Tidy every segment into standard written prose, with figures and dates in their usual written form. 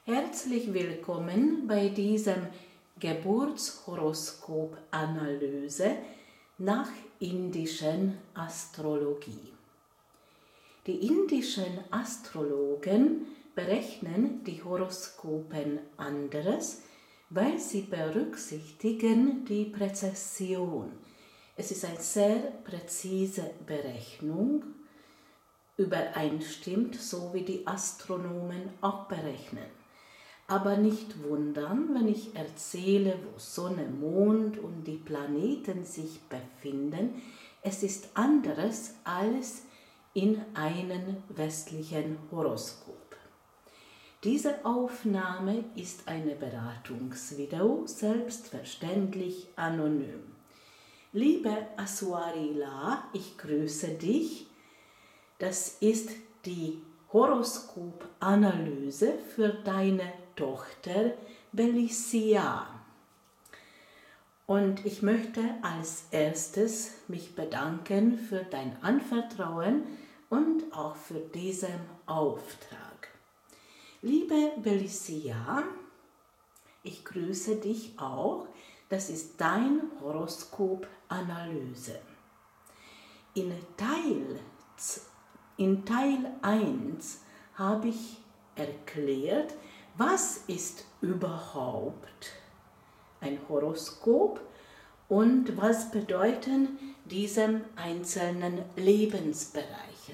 Herzlich willkommen bei diesem Geburtshoroskop-Analyse nach indischen Astrologie. Die indischen Astrologen berechnen die Horoskopen anderes, weil sie berücksichtigen die Präzession. Es ist eine sehr präzise Berechnung, übereinstimmt, so wie die Astronomen auch berechnen. Aber nicht wundern, wenn ich erzähle, wo Sonne, Mond und die Planeten sich befinden. Es ist anderes als in einem westlichen Horoskop. Diese Aufnahme ist eine Beratungsvideo, selbstverständlich anonym. Liebe Aswarila, ich grüße dich. Das ist die Horoskop-Analyse für deine Tochter Belicia. Und ich möchte als erstes mich bedanken für dein Anvertrauen und auch für diesen Auftrag. Liebe Belicia, ich grüße dich auch. Das ist dein Horoskop-Analyse. In Teil 1 habe ich erklärt, was ist überhaupt ein Horoskop und was bedeuten diese einzelnen Lebensbereiche.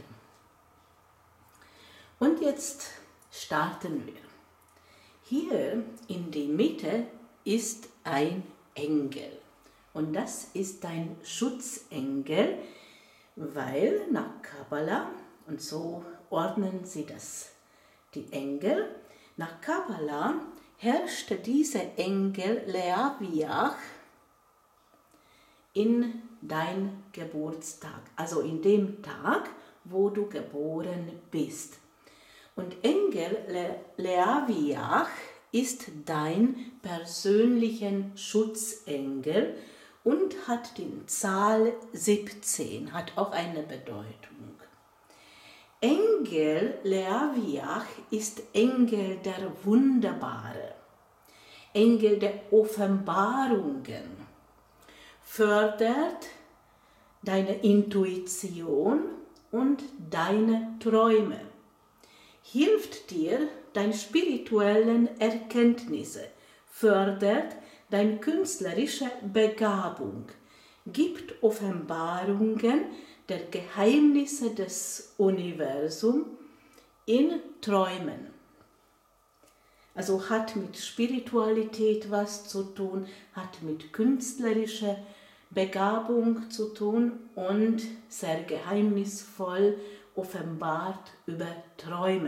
Und jetzt starten wir. Hier in der Mitte ist ein Engel und das ist ein Schutzengel, weil nach Kabbala, und so ordnen sie das, die Engel, nach Kabbala herrschte dieser Engel Leaviach in dein Geburtstag, also in dem Tag, wo du geboren bist. Und Engel Leaviach ist dein persönlicher Schutzengel und hat die Zahl 17, hat auch eine Bedeutung. Engel Leaviach ist Engel der Wunderbare, Engel der Offenbarungen, fördert deine Intuition und deine Träume, hilft dir deine spirituellen Erkenntnisse, fördert deine künstlerische Begabung, gibt Offenbarungen der Geheimnisse des Universums in Träumen. Also hat mit Spiritualität was zu tun, hat mit künstlerischer Begabung zu tun und sehr geheimnisvoll offenbart über Träume.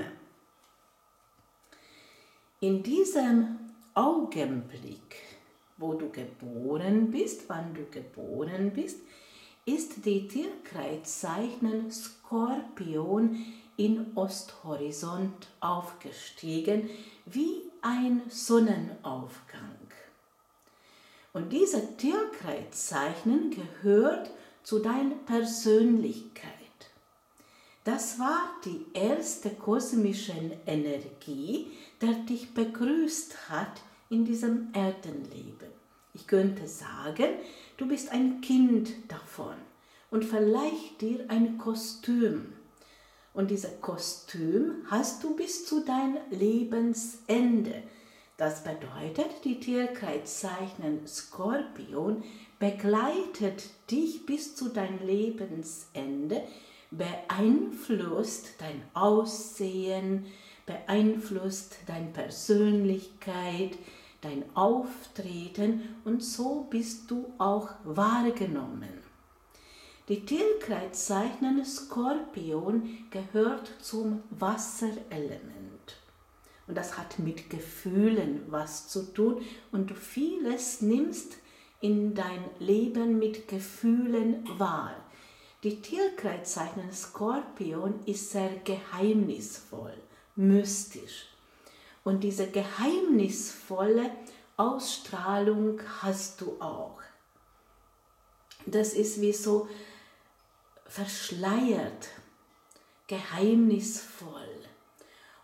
In diesem Augenblick, wo du geboren bist, wann du geboren bist, ist die Tierkreiszeichen Skorpion in Osthorizont aufgestiegen, wie ein Sonnenaufgang. Und diese Tierkreiszeichen gehört zu deiner Persönlichkeit. Das war die erste kosmische Energie, die dich begrüßt hat in diesem Erdenleben. Ich könnte sagen, du bist ein Kind davon und vielleicht dir ein Kostüm. Und dieses Kostüm hast du bis zu deinem Lebensende. Das bedeutet, die Tierkreiszeichen Skorpion begleitet dich bis zu deinem Lebensende, beeinflusst dein Aussehen, beeinflusst deine Persönlichkeit, dein Auftreten und so bist du auch wahrgenommen. Die Tierkreiszeichen Skorpion gehört zum Wasserelement und das hat mit Gefühlen was zu tun und du vieles nimmst in dein Leben mit Gefühlen wahr. Die Tierkreiszeichen Skorpion ist sehr geheimnisvoll, mystisch. Und diese geheimnisvolle Ausstrahlung hast du auch. Das ist wie so verschleiert, geheimnisvoll.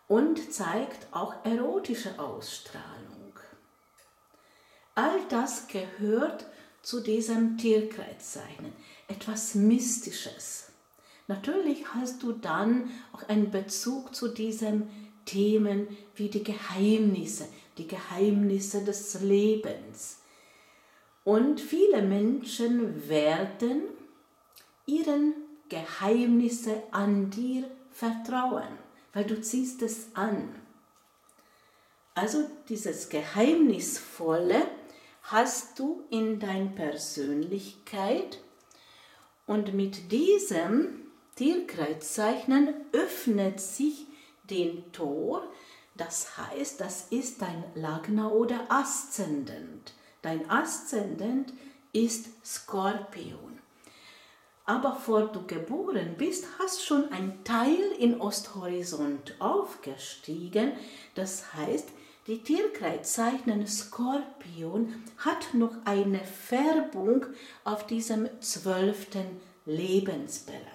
und zeigt auch erotische Ausstrahlung. All das gehört zu diesem Tierkreiszeichen, etwas Mystisches. Natürlich hast du dann auch einen Bezug zu diesen Themen wie die Geheimnisse des Lebens. Und viele Menschen werden ihren Geheimnisse an dir vertrauen, weil du ziehst es an. Also dieses Geheimnisvolle hast du in deiner Persönlichkeit und mit diesem Tierkreiszeichen öffnet sich den Tor, das heißt, das ist dein Lagna oder Aszendent. Dein Aszendent ist Skorpion. Aber bevor du geboren bist, hast schon ein Teil in Osthorizont aufgestiegen. Das heißt, die Tierkreiszeichen Skorpion hat noch eine Färbung auf diesem 12. Lebensbereich.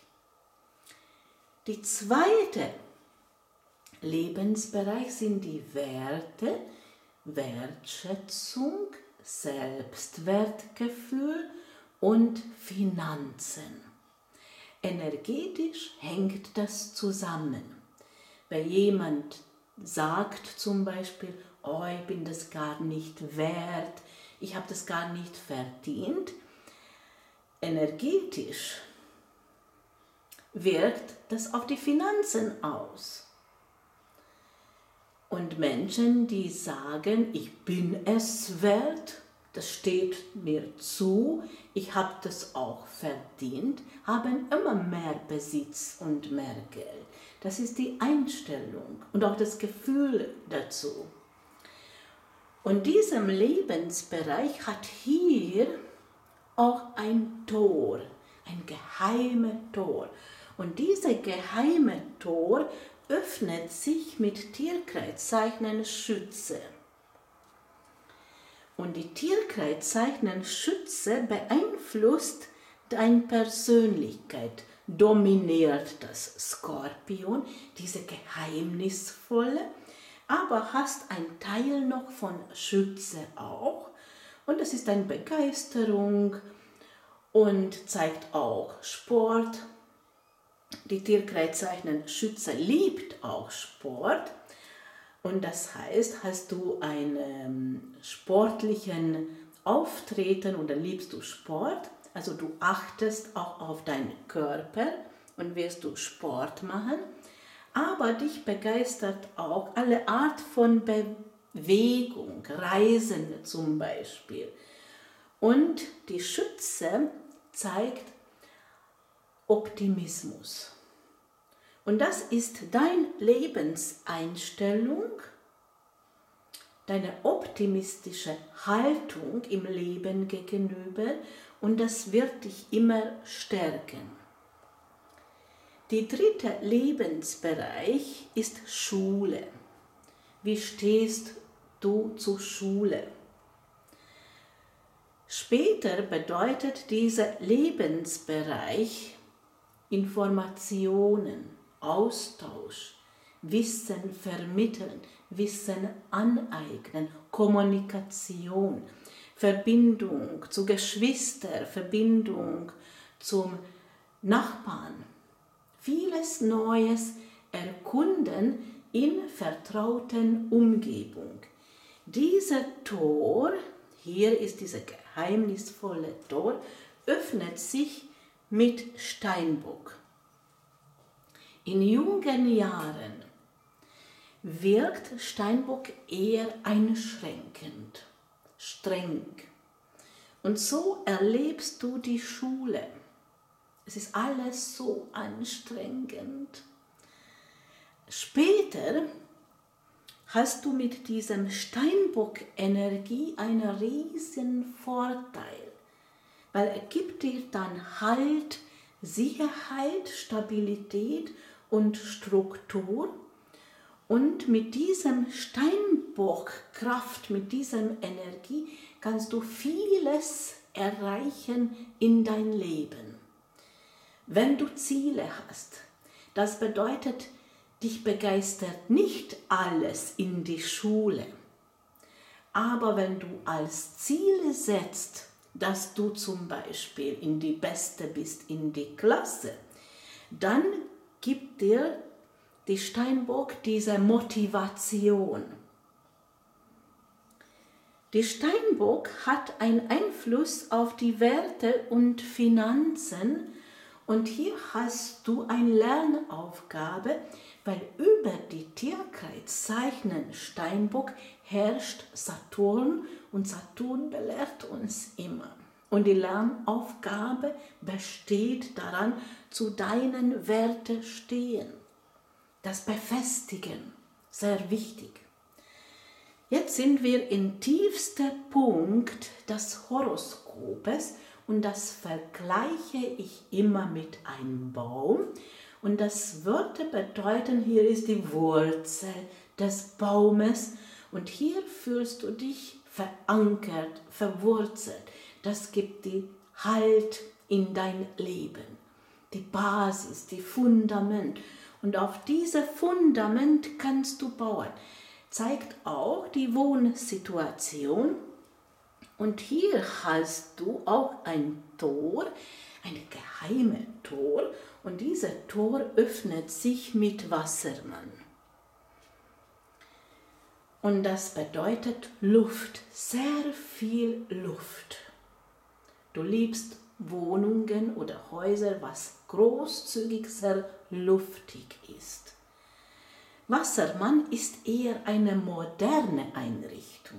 Die zweite Lebensbereich sind die Werte, Wertschätzung, Selbstwertgefühl und Finanzen. Energetisch hängt das zusammen. Wenn jemand sagt zum Beispiel, oh, ich bin das gar nicht wert, ich habe das gar nicht verdient, energetisch wirkt das auf die Finanzen aus. Und Menschen, die sagen, ich bin es wert, das steht mir zu, ich habe das auch verdient, haben immer mehr Besitz und mehr Geld. Das ist die Einstellung und auch das Gefühl dazu. Und diesem Lebensbereich hat hier auch ein Tor, ein geheimes Tor. Und dieses geheime Tor öffnet sich mit Tierkreiszeichen Schütze. Und die Tierkreiszeichen Schütze beeinflusst deine Persönlichkeit, dominiert das Skorpion, diese geheimnisvolle, aber hast ein Teil noch von Schütze auch. Und das ist eine Begeisterung und zeigt auch Sport. Die Tierkreiszeichen Schütze liebt auch Sport. Und das heißt, hast du einen sportlichen Auftreten oder liebst du Sport, also du achtest auch auf deinen Körper und wirst du Sport machen, aber dich begeistert auch alle Art von Bewegung, Reisen zum Beispiel. Und die Schütze zeigt Optimismus. Und das ist deine Lebenseinstellung, deine optimistische Haltung im Leben gegenüber und das wird dich immer stärken. Der dritte Lebensbereich ist Schule. Wie stehst du zur Schule? Später bedeutet dieser Lebensbereich Informationen, Austausch, Wissen vermitteln, Wissen aneignen, Kommunikation, Verbindung zu Geschwistern, Verbindung zum Nachbarn. Vieles Neues erkunden in vertrauten Umgebung. Dieser Tor, hier ist dieser geheimnisvolle Tor, öffnet sich mit Steinbock. In jungen Jahren wirkt Steinbock eher einschränkend, streng. Und so erlebst du die Schule. Es ist alles so anstrengend. Später hast du mit diesem Steinbock-Energie einen riesen Vorteil, weil er gibt dir dann Halt, Sicherheit, Stabilität und Struktur. Und mit diesem Steinbock-Kraft, mit diesem Energie kannst du vieles erreichen in dein Leben. Wenn du Ziele hast, das bedeutet, dich begeistert nicht alles in die Schule. Aber wenn du als Ziel setzt, dass du zum Beispiel in die Beste bist in die Klasse, dann gibt dir die Steinbock diese Motivation. Die Steinbock hat einen Einfluss auf die Werte und Finanzen und hier hast du eine Lernaufgabe, weil über die Tierkreiszeichen Steinbock herrscht Saturn und Saturn belehrt uns immer. Und die Lernaufgabe besteht daran, zu deinen Werten stehen. Das Befestigen, sehr wichtig. Jetzt sind wir im tiefsten Punkt des Horoskopes und das vergleiche ich immer mit einem Baum. Und das Wörter bedeuten, hier ist die Wurzel des Baumes und hier fühlst du dich verankert, verwurzelt. Das gibt dir Halt in dein Leben, die Basis, die Fundament. Und auf dieses Fundament kannst du bauen. Zeigt auch die Wohnsituation. Und hier hast du auch ein Tor, ein geheimes Tor. Und dieses Tor öffnet sich mit Wassermann. Und das bedeutet Luft, sehr viel Luft. Du liebst Wohnungen oder Häuser, was großzügig, sehr luftig ist. Wassermann ist eher eine moderne Einrichtung.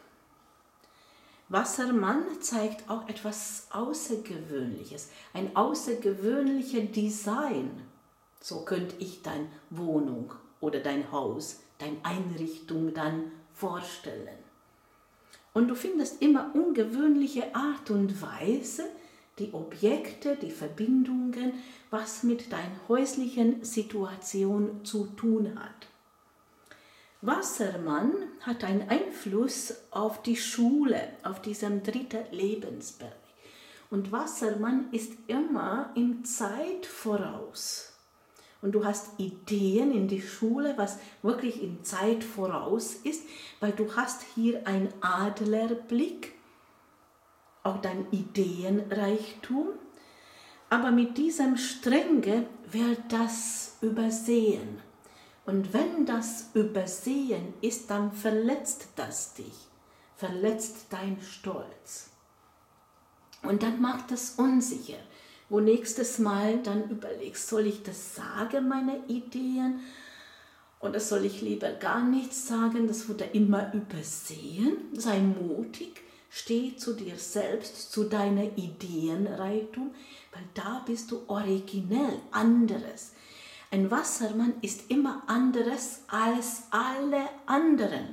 Wassermann zeigt auch etwas Außergewöhnliches, ein außergewöhnliches Design. So könnte ich deine Wohnung oder dein Haus, deine Einrichtung dann vorstellen. Und du findest immer ungewöhnliche Art und Weise, die Objekte, die Verbindungen, was mit deiner häuslichen Situation zu tun hat. Wassermann hat einen Einfluss auf die Schule, auf diesem dritten Lebensbereich. Und Wassermann ist immer im Zeit voraus. Und du hast Ideen in die Schule, was wirklich in Zeit voraus ist, weil du hast hier einen Adlerblick, auch dein Ideenreichtum. Aber mit diesem Strenge wird das übersehen. Und wenn das Übersehen ist, dann verletzt das dich, verletzt dein Stolz. Und dann macht es unsicher. Wo nächstes Mal dann überlegst, soll ich das sagen, meine Ideen? Oder soll ich lieber gar nichts sagen? Das wurde immer übersehen. Sei mutig, steh zu dir selbst, zu deiner Ideenreichtum, weil da bist du originell, anderes. Ein Wassermann ist immer anderes als alle anderen.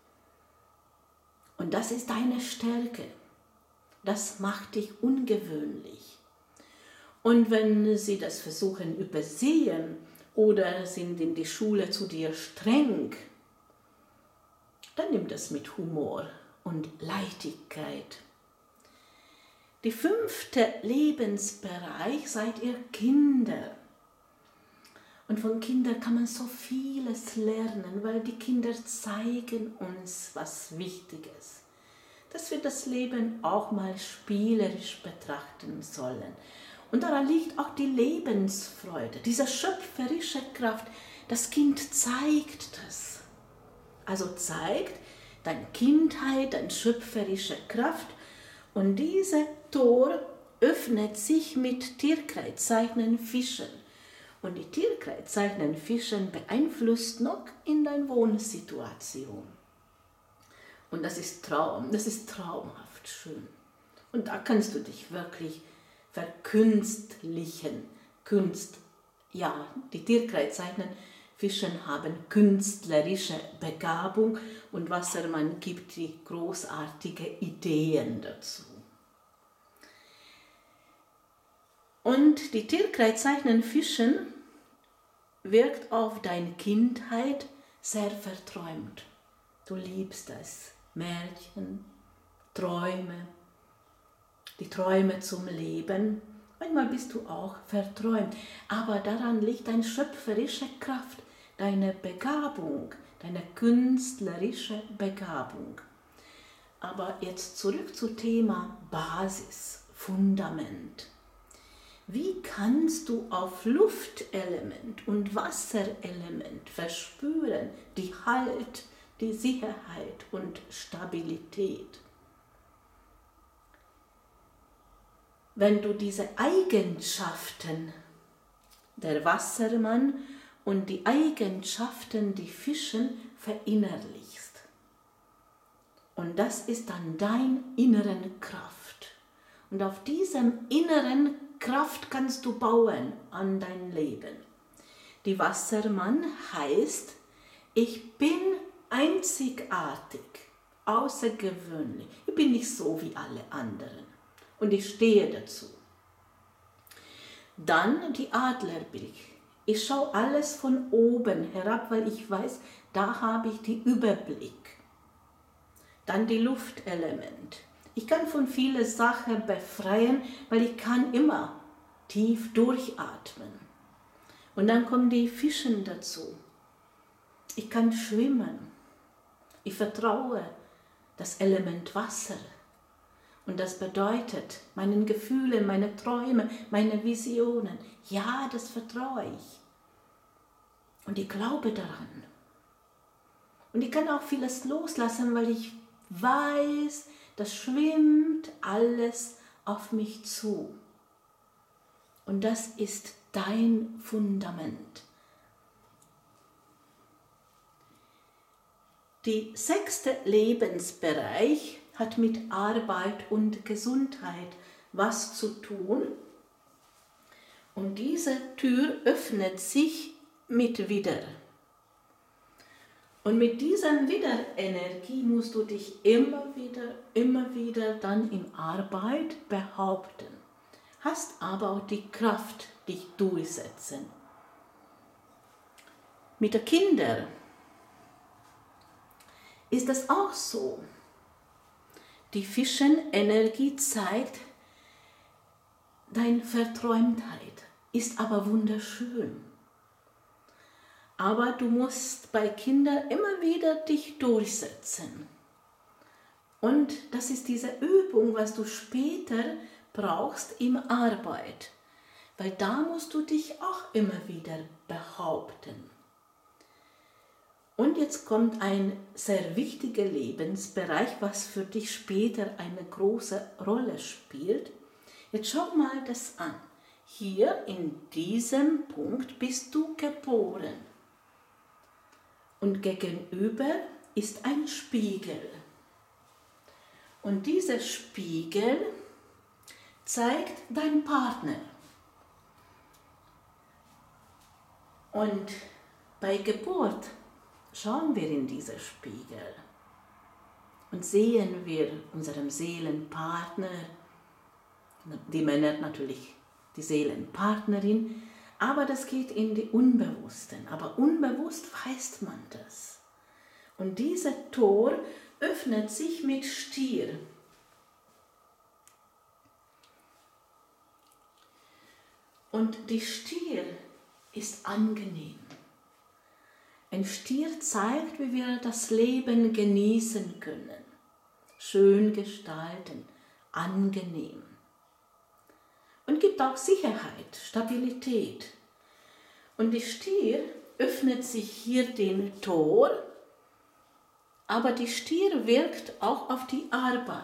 Und das ist deine Stärke. Das macht dich ungewöhnlich. Und wenn sie das versuchen übersehen oder sind in die Schule zu dir streng, dann nimm das mit Humor und Leichtigkeit. Der 5. Lebensbereich seid ihr Kinder. Und von Kindern kann man so vieles lernen, weil die Kinder zeigen uns was Wichtiges. Dass wir das Leben auch mal spielerisch betrachten sollen. Und daran liegt auch die Lebensfreude, diese schöpferische Kraft. Das Kind zeigt das. Also zeigt deine Kindheit, deine schöpferische Kraft. Und dieses Tor öffnet sich mit Tierkreiszeichen Fischen. Und die Tierkreiszeichen Fischen beeinflusst noch in deine Wohnsituation. Und das ist traumhaft schön. Und da kannst du dich wirklich verkünstlichen. Die Tierkreiszeichen Fischen haben künstlerische Begabung und Wassermann gibt die großartige Ideen dazu. Und die Tierkreiszeichen Fischen wirkt auf deine Kindheit sehr verträumt. Du liebst es. Märchen, Träume, die Träume zum Leben. Manchmal bist du auch verträumt, aber daran liegt eine schöpferische Kraft, deine Begabung, deine künstlerische Begabung. Aber jetzt zurück zum Thema Basis, Fundament. Wie kannst du auf Luftelement und Wasserelement verspüren die Halt, die Sicherheit und Stabilität? Wenn du diese Eigenschaften der Wassermann und die Eigenschaften der Fischen verinnerlichst. Und das ist dann deine innere Kraft. Und auf diesem inneren Kraft kannst du bauen an dein Leben. Die Wassermann heißt, ich bin einzigartig, außergewöhnlich. Ich bin nicht so wie alle anderen. Und ich stehe dazu. Dann die Adlerblick. Ich schaue alles von oben herab, weil ich weiß, da habe ich den Überblick. Dann die Luftelement. Ich kann von vielen Sachen befreien, weil ich kann immer tief durchatmen. Und dann kommen die Fischen dazu. Ich kann schwimmen. Ich vertraue das Element Wasser. Und das bedeutet, meinen Gefühlen, meine Träume, meine Visionen, ja, das vertraue ich. Und ich glaube daran. Und ich kann auch vieles loslassen, weil ich weiß, das schwimmt alles auf mich zu. Und das ist dein Fundament. Der 6. Lebensbereich hat mit Arbeit und Gesundheit was zu tun. Und diese Tür öffnet sich mit Widder. Und mit dieser Widderenergie musst du dich immer wieder dann in Arbeit behaupten. Hast aber auch die Kraft, dich durchsetzen. Mit den Kindern ist es auch so. Die Fischenenergie zeigt, deine Verträumtheit ist aber wunderschön. Aber du musst bei Kindern immer wieder dich durchsetzen. Und das ist diese Übung, was du später brauchst in Arbeit. Weil da musst du dich auch immer wieder behaupten. Und jetzt kommt ein sehr wichtiger Lebensbereich, was für dich später eine große Rolle spielt. Jetzt schau mal das an. Hier in diesem Punkt bist du geboren. Und gegenüber ist ein Spiegel. Und dieser Spiegel zeigt deinen Partner. Und bei Geburt schauen wir in diesen Spiegel und sehen wir unseren Seelenpartner, die Männer natürlich die Seelenpartnerin, aber das geht in die Unbewussten. Aber unbewusst weiß man das. Und dieses Tor öffnet sich mit Stier. Und die Stier ist angenehm. Ein Stier zeigt, wie wir das Leben genießen können. Schön gestalten, angenehm. Und gibt auch Sicherheit, Stabilität. Und die Stier öffnet sich hier den Tor, aber die Stier wirkt auch auf die Arbeit.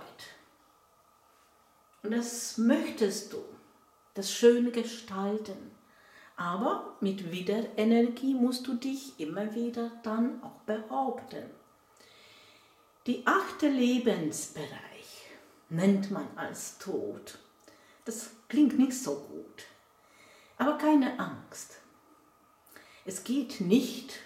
Und das möchtest du, das schön gestalten. Aber mit Widderenergie musst du dich immer wieder dann auch behaupten. Die 8. Lebensbereich nennt man als Tod. Das klingt nicht so gut. Aber keine Angst. Es geht nicht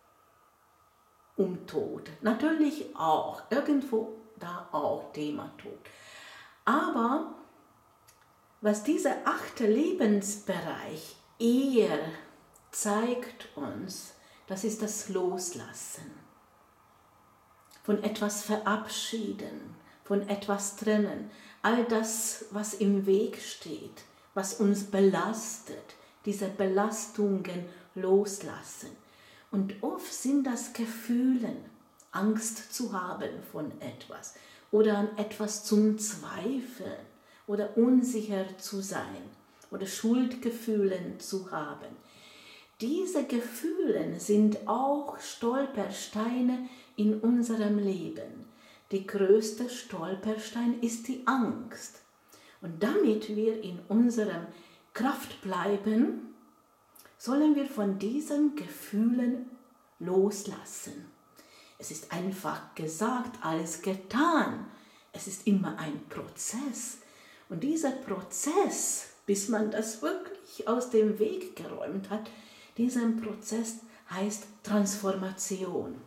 um Tod. Natürlich auch, irgendwo da auch Thema Tod. Aber was dieser 8. Lebensbereich eher zeigt uns, das ist das Loslassen. Von etwas verabschieden, von etwas trennen. All das, was im Weg steht, was uns belastet, diese Belastungen loslassen. Und oft sind das Gefühle, Angst zu haben von etwas oder an etwas zum Zweifeln oder unsicher zu sein oder Schuldgefühle zu haben. Diese Gefühle sind auch Stolpersteine in unserem Leben. Der größte Stolperstein ist die Angst. Und damit wir in unserer Kraft bleiben, sollen wir von diesen Gefühlen loslassen. Es ist einfach gesagt, alles getan. Es ist immer ein Prozess. Und dieser Prozess, bis man das wirklich aus dem Weg geräumt hat, dieser Prozess heißt Transformation.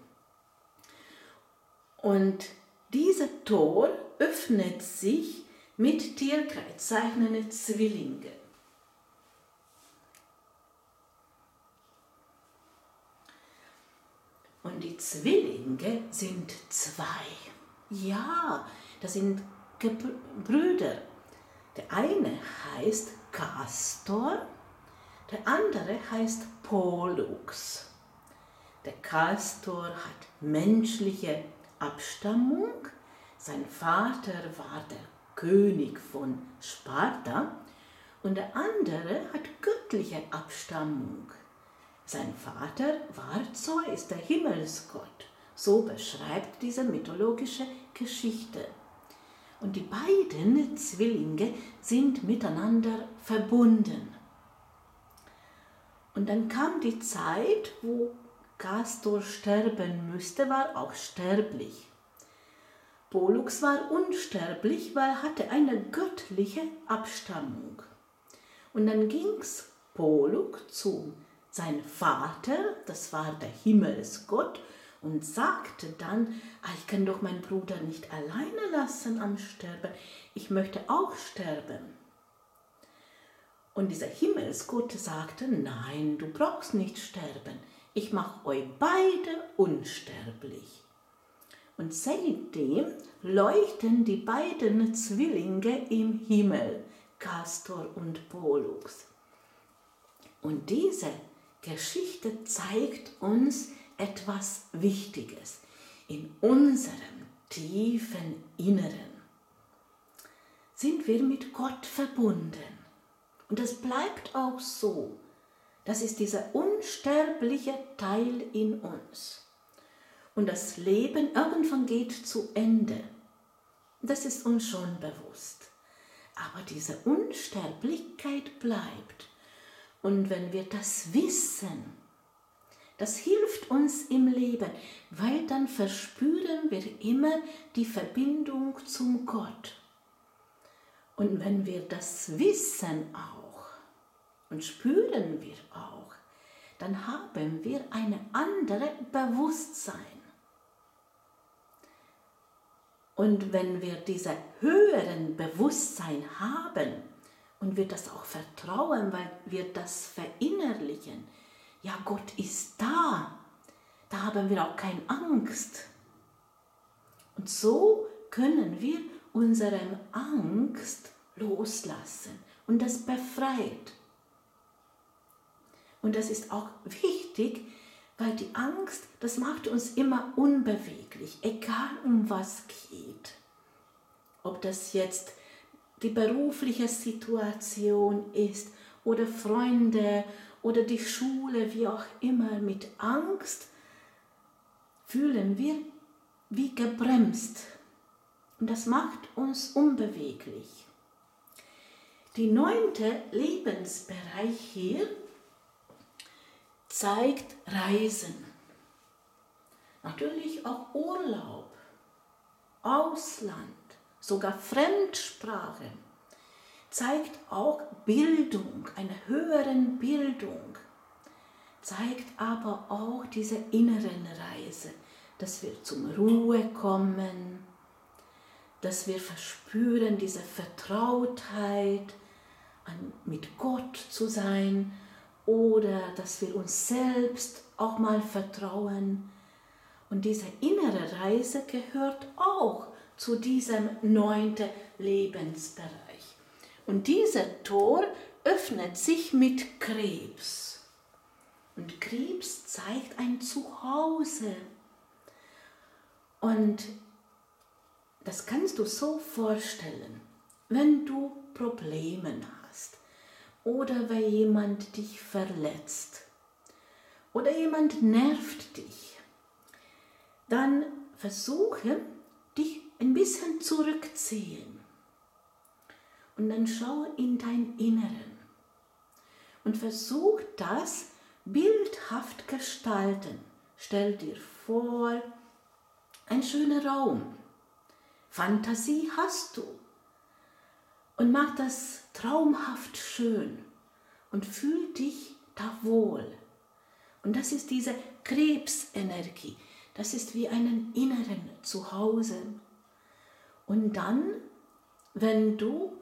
Und dieses Tor öffnet sich mit tierkreiszeichnenden Zwillingen. Und die Zwillinge sind zwei. Ja, das sind Brüder. Der eine heißt Castor, der andere heißt Pollux. Der Castor hat menschliche Abstammung. Sein Vater war der König von Sparta und der andere hat göttliche Abstammung. Sein Vater war Zeus, der Himmelsgott. So beschreibt diese mythologische Geschichte. Und die beiden Zwillinge sind miteinander verbunden. Und dann kam die Zeit, wo Castor sterben müsste, war auch sterblich. Pollux war unsterblich, weil er hatte eine göttliche Abstammung. Und dann ging's Pollux zu seinem Vater, das war der Himmelsgott, und sagte dann, ich kann doch meinen Bruder nicht alleine lassen am Sterben, ich möchte auch sterben. Und dieser Himmelsgott sagte, nein, du brauchst nicht sterben, ich mache euch beide unsterblich. Und seitdem leuchten die beiden Zwillinge im Himmel, Castor und Pollux. Und diese Geschichte zeigt uns etwas Wichtiges in unserem tiefen Inneren. Sind wir mit Gott verbunden. Und das bleibt auch so. Das ist dieser unsterbliche Teil in uns. Und das Leben irgendwann geht zu Ende. Das ist uns schon bewusst. Aber diese Unsterblichkeit bleibt. Und wenn wir das wissen, das hilft uns im Leben, weil dann verspüren wir immer die Verbindung zum Gott. Und wenn wir das wissen auch und spüren wir auch, dann haben wir ein anderes Bewusstsein. Und wenn wir dieses höheren Bewusstsein haben und wir das auch vertrauen, weil wir das verinnerlichen, ja, Gott ist da, da haben wir auch keine Angst. Und so können wir unsere Angst loslassen und das befreit. Und das ist auch wichtig, weil die Angst, das macht uns immer unbeweglich, egal um was geht. Ob das jetzt die berufliche Situation ist oder Freunde oder die Schule, wie auch immer, mit Angst fühlen wir wie gebremst. Und das macht uns unbeweglich. Die 9. Lebensbereich hier zeigt Reisen. Natürlich auch Urlaub, Ausland, sogar Fremdsprache. Zeigt auch Bildung, eine höhere Bildung. Zeigt aber auch diese inneren Reise, dass wir zum Ruhe kommen, dass wir verspüren diese Vertrautheit, mit Gott zu sein, oder dass wir uns selbst auch mal vertrauen. Und diese innere Reise gehört auch zu diesem 9. Lebensbereich. Und dieser Tor öffnet sich mit Krebs. Und Krebs zeigt ein Zuhause. Und das kannst du so vorstellen, wenn du Probleme hast oder wenn jemand dich verletzt oder jemand nervt dich, dann versuche dich ein bisschen zurückziehen und dann schau in dein Inneren und versuch das bildhaft gestalten. Stell dir vor, ein schöner Raum. Fantasie hast du. Und mach das traumhaft schön und fühl dich da wohl. Und das ist diese Krebsenergie. Das ist wie einen inneren Zuhause. Und dann, wenn du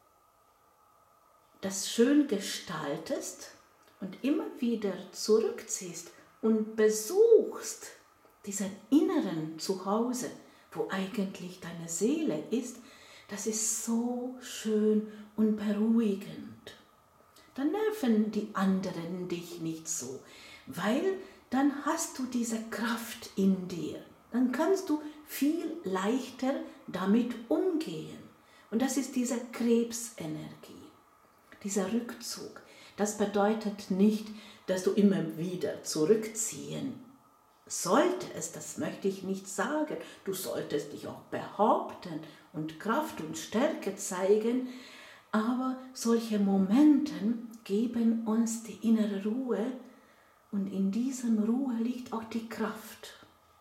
das schön gestaltest und immer wieder zurückziehst und besuchst diesen inneren Zuhause, wo eigentlich deine Seele ist, das ist so schön und beruhigend. Dann nerven die anderen dich nicht so, weil dann hast du diese Kraft in dir. Dann kannst du viel leichter damit umgehen. Und das ist diese Krebsenergie, dieser Rückzug. Das bedeutet nicht, dass du immer wieder zurückziehen solltest, das möchte ich nicht sagen. Du solltest dich auch behaupten und Kraft und Stärke zeigen, aber solche Momente geben uns die innere Ruhe und in diesem Ruhe liegt auch die Kraft.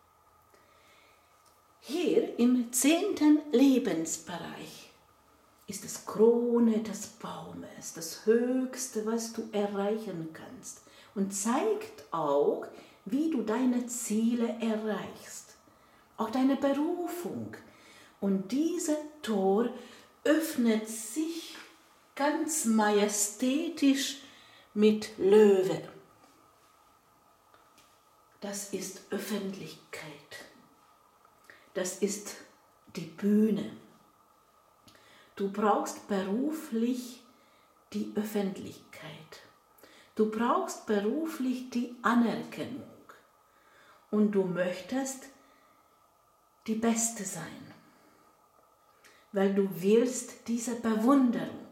Hier im 10. Lebensbereich ist das Krone des Baumes, das Höchste, was du erreichen kannst und zeigt auch, wie du deine Ziele erreichst, auch deine Berufung. Und dieses Tor öffnet sich ganz majestätisch mit Löwe. Das ist Öffentlichkeit. Das ist die Bühne. Du brauchst beruflich die Öffentlichkeit. Du brauchst beruflich die Anerkennung. Und du möchtest die Beste sein, weil du willst diese Bewunderung.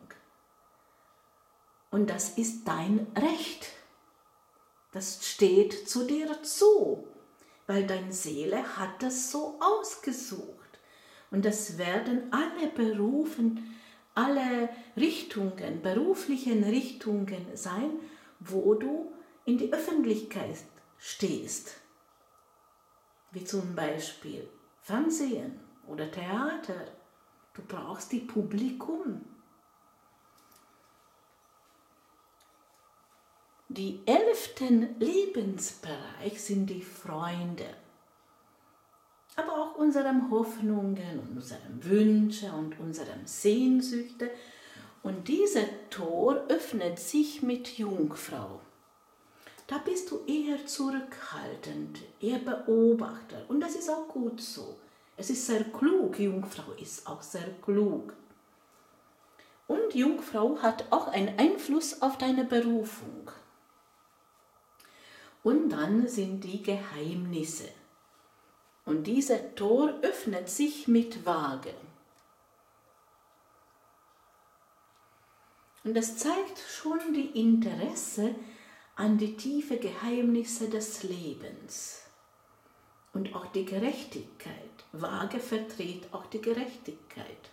Und das ist dein Recht. Das steht zu dir zu, weil deine Seele hat das so ausgesucht. Und das werden alle Berufen, alle Richtungen, beruflichen Richtungen sein, wo du in die Öffentlichkeit stehst. Wie zum Beispiel Fernsehen oder Theater. Du brauchst die Publikum. Die 11. Lebensbereich sind die Freunde, aber auch unsere Hoffnungen, unsere Wünsche und unsere Sehnsüchte. Und dieses Tor öffnet sich mit Jungfrau. Da bist du eher zurückhaltend, eher Beobachter. Und das ist auch gut so. Es ist sehr klug, Jungfrau ist auch sehr klug. Und Jungfrau hat auch einen Einfluss auf deine Berufung. Und dann sind die Geheimnisse. Und dieses Tor öffnet sich mit Waage. Und das zeigt schon die Interesse an die tiefen Geheimnisse des Lebens. Und auch die Gerechtigkeit. Waage vertritt auch die Gerechtigkeit.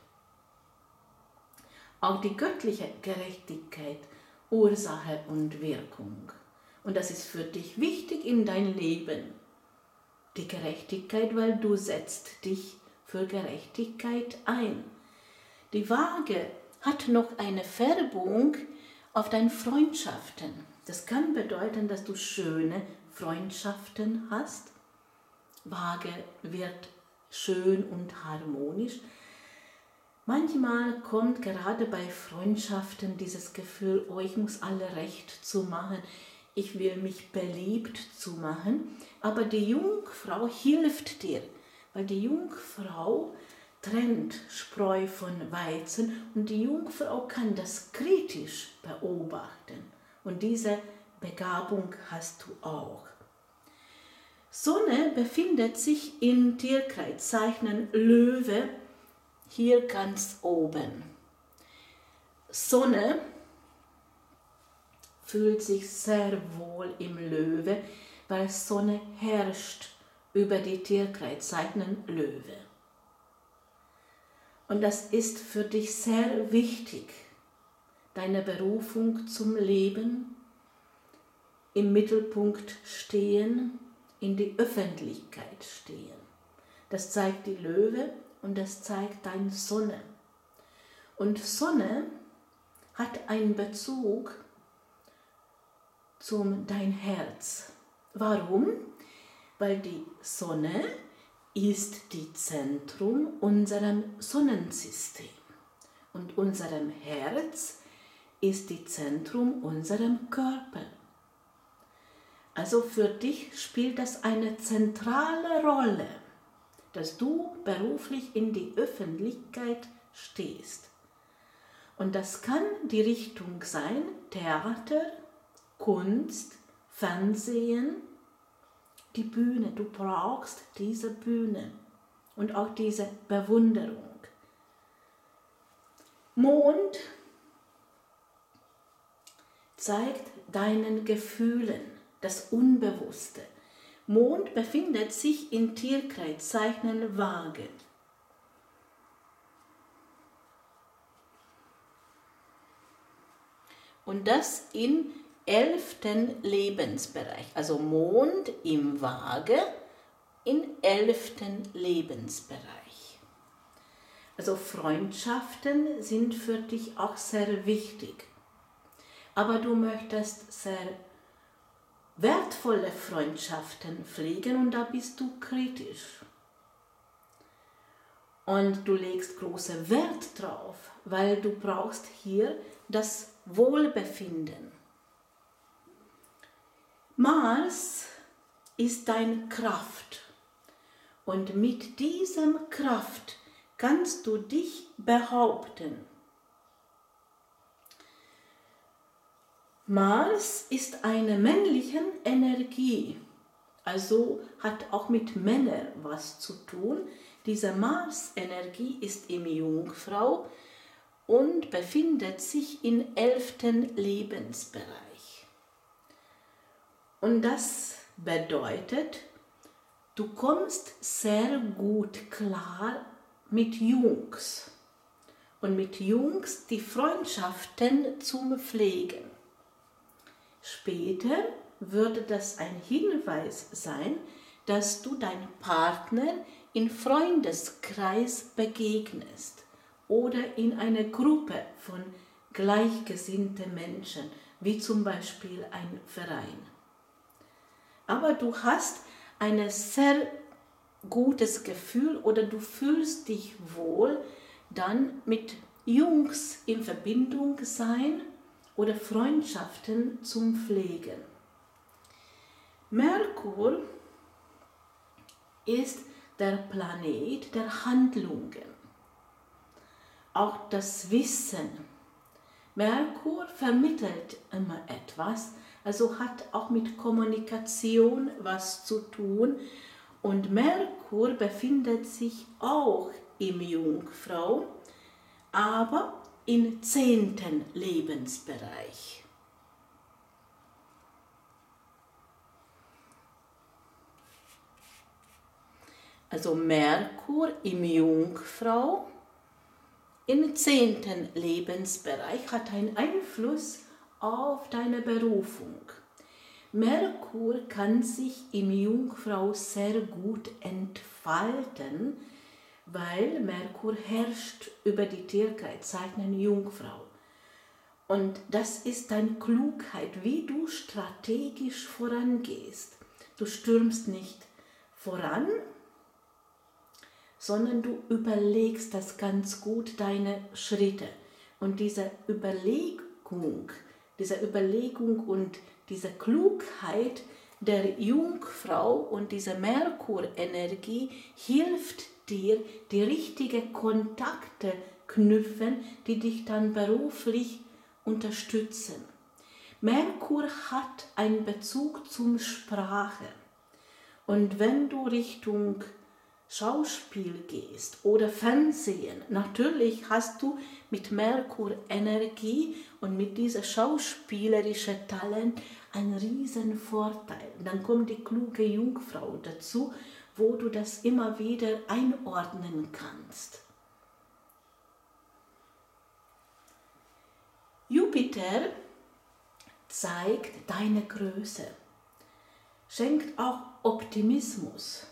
Auch die göttliche Gerechtigkeit, Ursache und Wirkung. Und das ist für dich wichtig in dein Leben. Die Gerechtigkeit, weil du setzt dich für Gerechtigkeit ein. Die Waage hat noch eine Färbung auf deine Freundschaften. Das kann bedeuten, dass du schöne Freundschaften hast. Waage wird schön und harmonisch. Manchmal kommt gerade bei Freundschaften dieses Gefühl, oh, ich muss alle recht zu machen. Ich will mich beliebt zu machen, aber die Jungfrau hilft dir, weil die Jungfrau trennt Spreu von Weizen und die Jungfrau kann das kritisch beobachten und diese Begabung hast du auch. Sonne befindet sich in Tierkreiszeichen Löwe, hier ganz oben. Sonne fühlt sich sehr wohl im Löwe, weil Sonne herrscht über die Tierkreiszeichen Löwe. Und das ist für dich sehr wichtig, deine Berufung zum Leben, im Mittelpunkt stehen, in die Öffentlichkeit stehen. Das zeigt die Löwe und das zeigt deine Sonne. Und Sonne hat einen Bezug zum dein Herz. Warum? Weil die Sonne ist die Zentrum unserem Sonnensystem und unserem Herz ist die Zentrum unserem Körper. Also für dich spielt das eine zentrale Rolle, dass du beruflich in die Öffentlichkeit stehst. Und das kann die Richtung sein, Theater, Kunst, Fernsehen, die Bühne. Du brauchst diese Bühne und auch diese Bewunderung. Mond zeigt deinen Gefühlen, das Unbewusste. Mond befindet sich in Tierkreiszeichen Waage. Und das im 11. Lebensbereich, also Mond im Waage im 11. Lebensbereich. Also Freundschaften sind für dich auch sehr wichtig, aber du möchtest sehr wertvolle Freundschaften pflegen und da bist du kritisch. Und du legst großen Wert drauf, weil du brauchst hier das Wohlbefinden. Mars ist deine Kraft und mit diesem Kraft kannst du dich behaupten. Mars ist eine männliche Energie, also hat auch mit Männern was zu tun. Diese Mars-Energie ist im Jungfrau und befindet sich im 11. Lebensbereich. Und das bedeutet, du kommst sehr gut klar mit Jungs und mit Jungs die Freundschaften zum Pflegen. Später würde das ein Hinweis sein, dass du deinem Partner im Freundeskreis begegnest oder in einer Gruppe von gleichgesinnten Menschen, wie zum Beispiel ein Verein. Aber du hast ein sehr gutes Gefühl oder du fühlst dich wohl, dann mit Jungs in Verbindung sein oder Freundschaften zum Pflegen. Merkur ist der Planet der Handlungen, auch das Wissen. Merkur vermittelt immer etwas, also hat auch mit Kommunikation was zu tun. Und Merkur befindet sich auch im Jungfrau, aber im 10. Lebensbereich. Also Merkur im Jungfrau im 10. Lebensbereich hat einen Einfluss auf deine Berufung. Merkur kann sich im Jungfrau sehr gut entfalten, weil Merkur herrscht über die Tierkreiszeichen Jungfrau. Und das ist deine Klugheit, wie du strategisch vorangehst. Du stürmst nicht voran, sondern du überlegst das ganz gut, deine Schritte. Und diese Überlegung und diese Klugheit der Jungfrau und diese Merkur-Energie hilft dir, die richtigen Kontakte knüpfen, die dich dann beruflich unterstützen. Merkur hat einen Bezug zum Sprache. Und wenn du Richtung Schauspiel gehst oder Fernsehen, natürlich hast du mit Merkur Energie und mit diesem schauspielerischen Talent einen riesen Vorteil. Dann kommt die kluge Jungfrau dazu, wo du das immer wieder einordnen kannst. Jupiter zeigt deine Größe, schenkt auch Optimismus,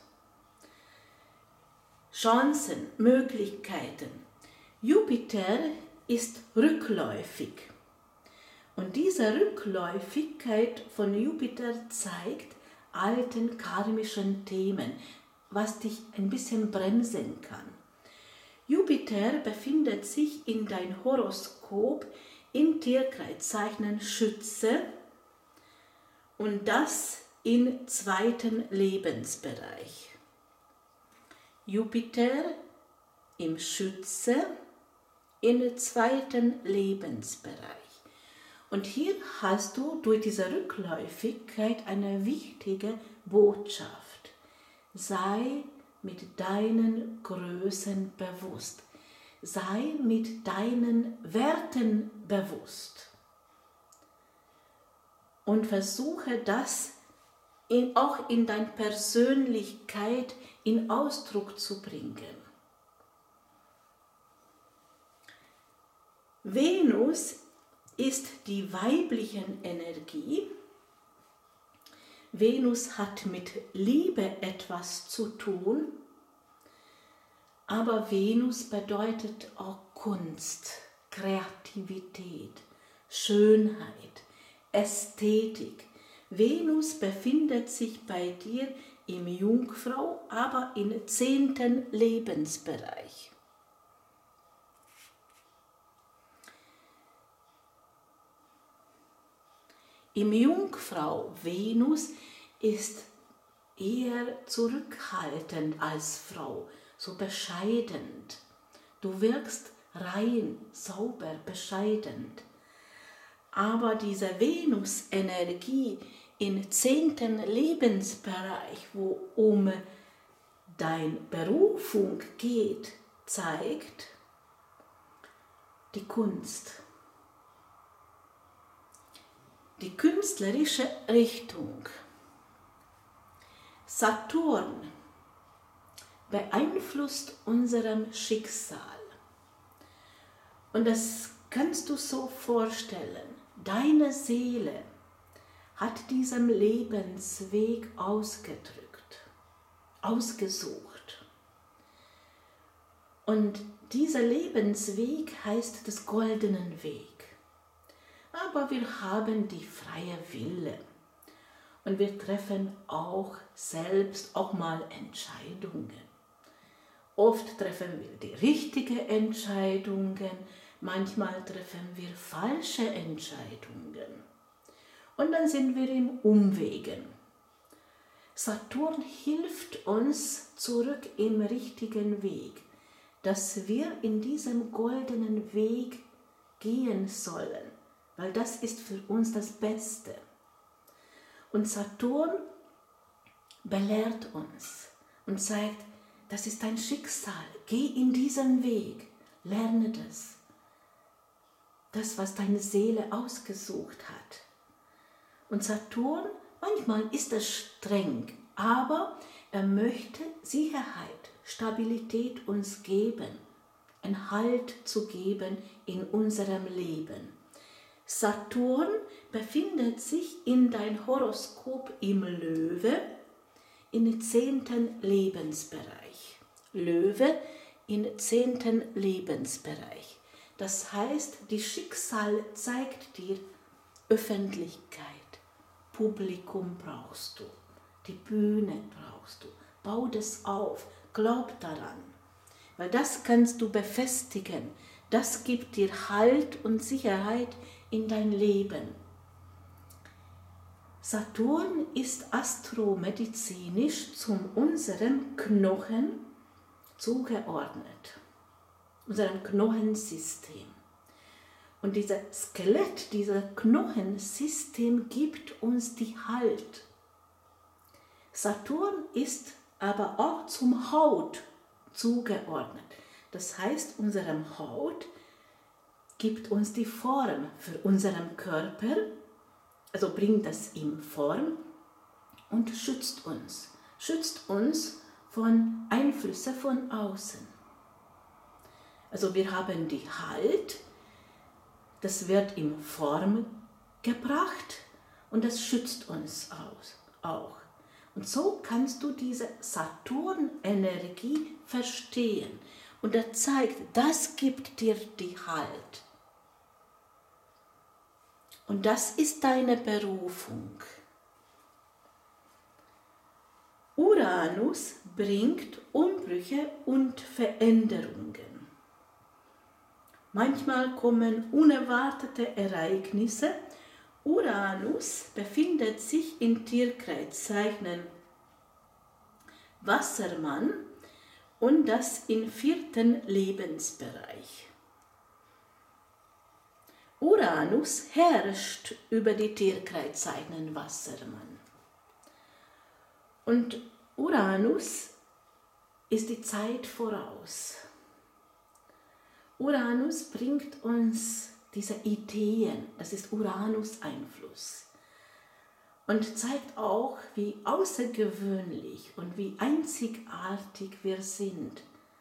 Chancen, Möglichkeiten. Jupiter ist rückläufig und diese Rückläufigkeit von Jupiter zeigt alten karmischen Themen, was dich ein bisschen bremsen kann. Jupiter befindet sich in dein Horoskop im Tierkreiszeichen Schütze und das im 2. Lebensbereich. Jupiter im Schütze im 2. Lebensbereich. Und hier hast du durch diese Rückläufigkeit eine wichtige Botschaft. Sei mit deinen Größen bewusst. Sei mit deinen Werten bewusst. Und versuche das auch in deiner Persönlichkeit in Ausdruck zu bringen. Venus ist die weibliche Energie. Venus hat mit Liebe etwas zu tun, aber Venus bedeutet auch Kunst, Kreativität, Schönheit, Ästhetik. Venus befindet sich bei dir im Jungfrau, aber im 10. Lebensbereich. Im Jungfrau Venus ist eher zurückhaltend als Frau, so bescheiden. Du wirkst rein, sauber, bescheiden. Aber diese Venus-Energie im 10. Lebensbereich, wo um deine Berufung geht, zeigt die Kunst. Die künstlerische Richtung. Saturn beeinflusst unserem Schicksal. Und das kannst du so vorstellen. Deine Seele hat diesen Lebensweg ausgesucht. Und dieser Lebensweg heißt des goldenen Weg. Aber wir haben die freie Wille und wir treffen auch selbst auch mal Entscheidungen. Oft treffen wir die richtigen Entscheidungen, manchmal treffen wir falsche Entscheidungen und dann sind wir im Umwegen. Saturn hilft uns zurück im richtigen Weg, dass wir in diesem goldenen Weg gehen sollen. Weil das ist für uns das Beste. Und Saturn belehrt uns und sagt, das ist dein Schicksal, geh in diesen Weg, lerne das. Das, was deine Seele ausgesucht hat. Und Saturn, manchmal ist er streng, aber er möchte Sicherheit, Stabilität uns geben, einen Halt zu geben in unserem Leben. Saturn befindet sich in dein Horoskop im Löwe, im 10. Lebensbereich. Löwe im 10. Lebensbereich. Das heißt, die Schicksal zeigt dir Öffentlichkeit, Publikum brauchst du, die Bühne brauchst du. Bau das auf, glaub daran, weil das kannst du befestigen. Das gibt dir Halt und Sicherheit in dein Leben. Saturn ist astromedizinisch zu unserem Knochen zugeordnet, unserem Knochensystem. Und dieser Skelett, dieser Knochensystem gibt uns die Halt. Saturn ist aber auch zum Haut zugeordnet. Das heißt, unserem Haut gibt uns die Form für unseren Körper, also bringt das in Form und schützt uns von Einflüssen von außen. Also wir haben die Halt, das wird in Form gebracht und das schützt uns auch. Und so kannst du diese Saturn-Energie verstehen. Und er zeigt, das gibt dir die Halt. Und das ist deine Berufung. Uranus bringt Umbrüche und Veränderungen. Manchmal kommen unerwartete Ereignisse. Uranus befindet sich in Tierkreiszeichen Wassermann und das im 4. Lebensbereich. Uranus herrscht über die Tierkreiszeichen Wassermann. Und Uranus ist die Zeit voraus. Uranus bringt uns diese Ideen, das ist Uranus-Einfluss. Und zeigt auch, wie außergewöhnlich und wie einzigartig wir sind.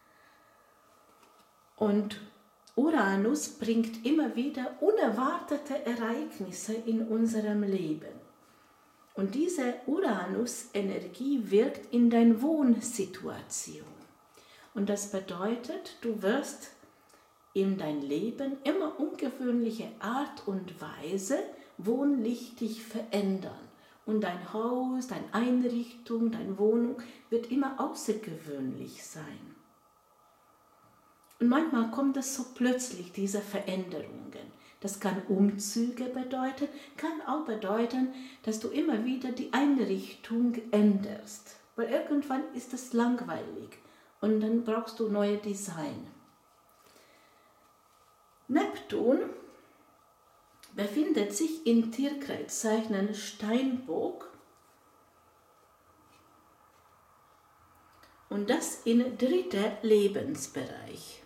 Und Uranus bringt immer wieder unerwartete Ereignisse in unserem Leben. Und diese Uranus-Energie wirkt in deine Wohnsituation. Und das bedeutet, du wirst in dein Leben immer ungewöhnliche Art und Weise wohnlichtig verändern. Und dein Haus, deine Einrichtung, deine Wohnung wird immer außergewöhnlich sein. Und manchmal kommt es so plötzlich, diese Veränderungen. Das kann Umzüge bedeuten, kann auch bedeuten, dass du immer wieder die Einrichtung änderst. Weil irgendwann ist es langweilig und dann brauchst du neue Design. Neptun befindet sich in Tierkreiszeichen Steinbock und das im 3. Lebensbereich.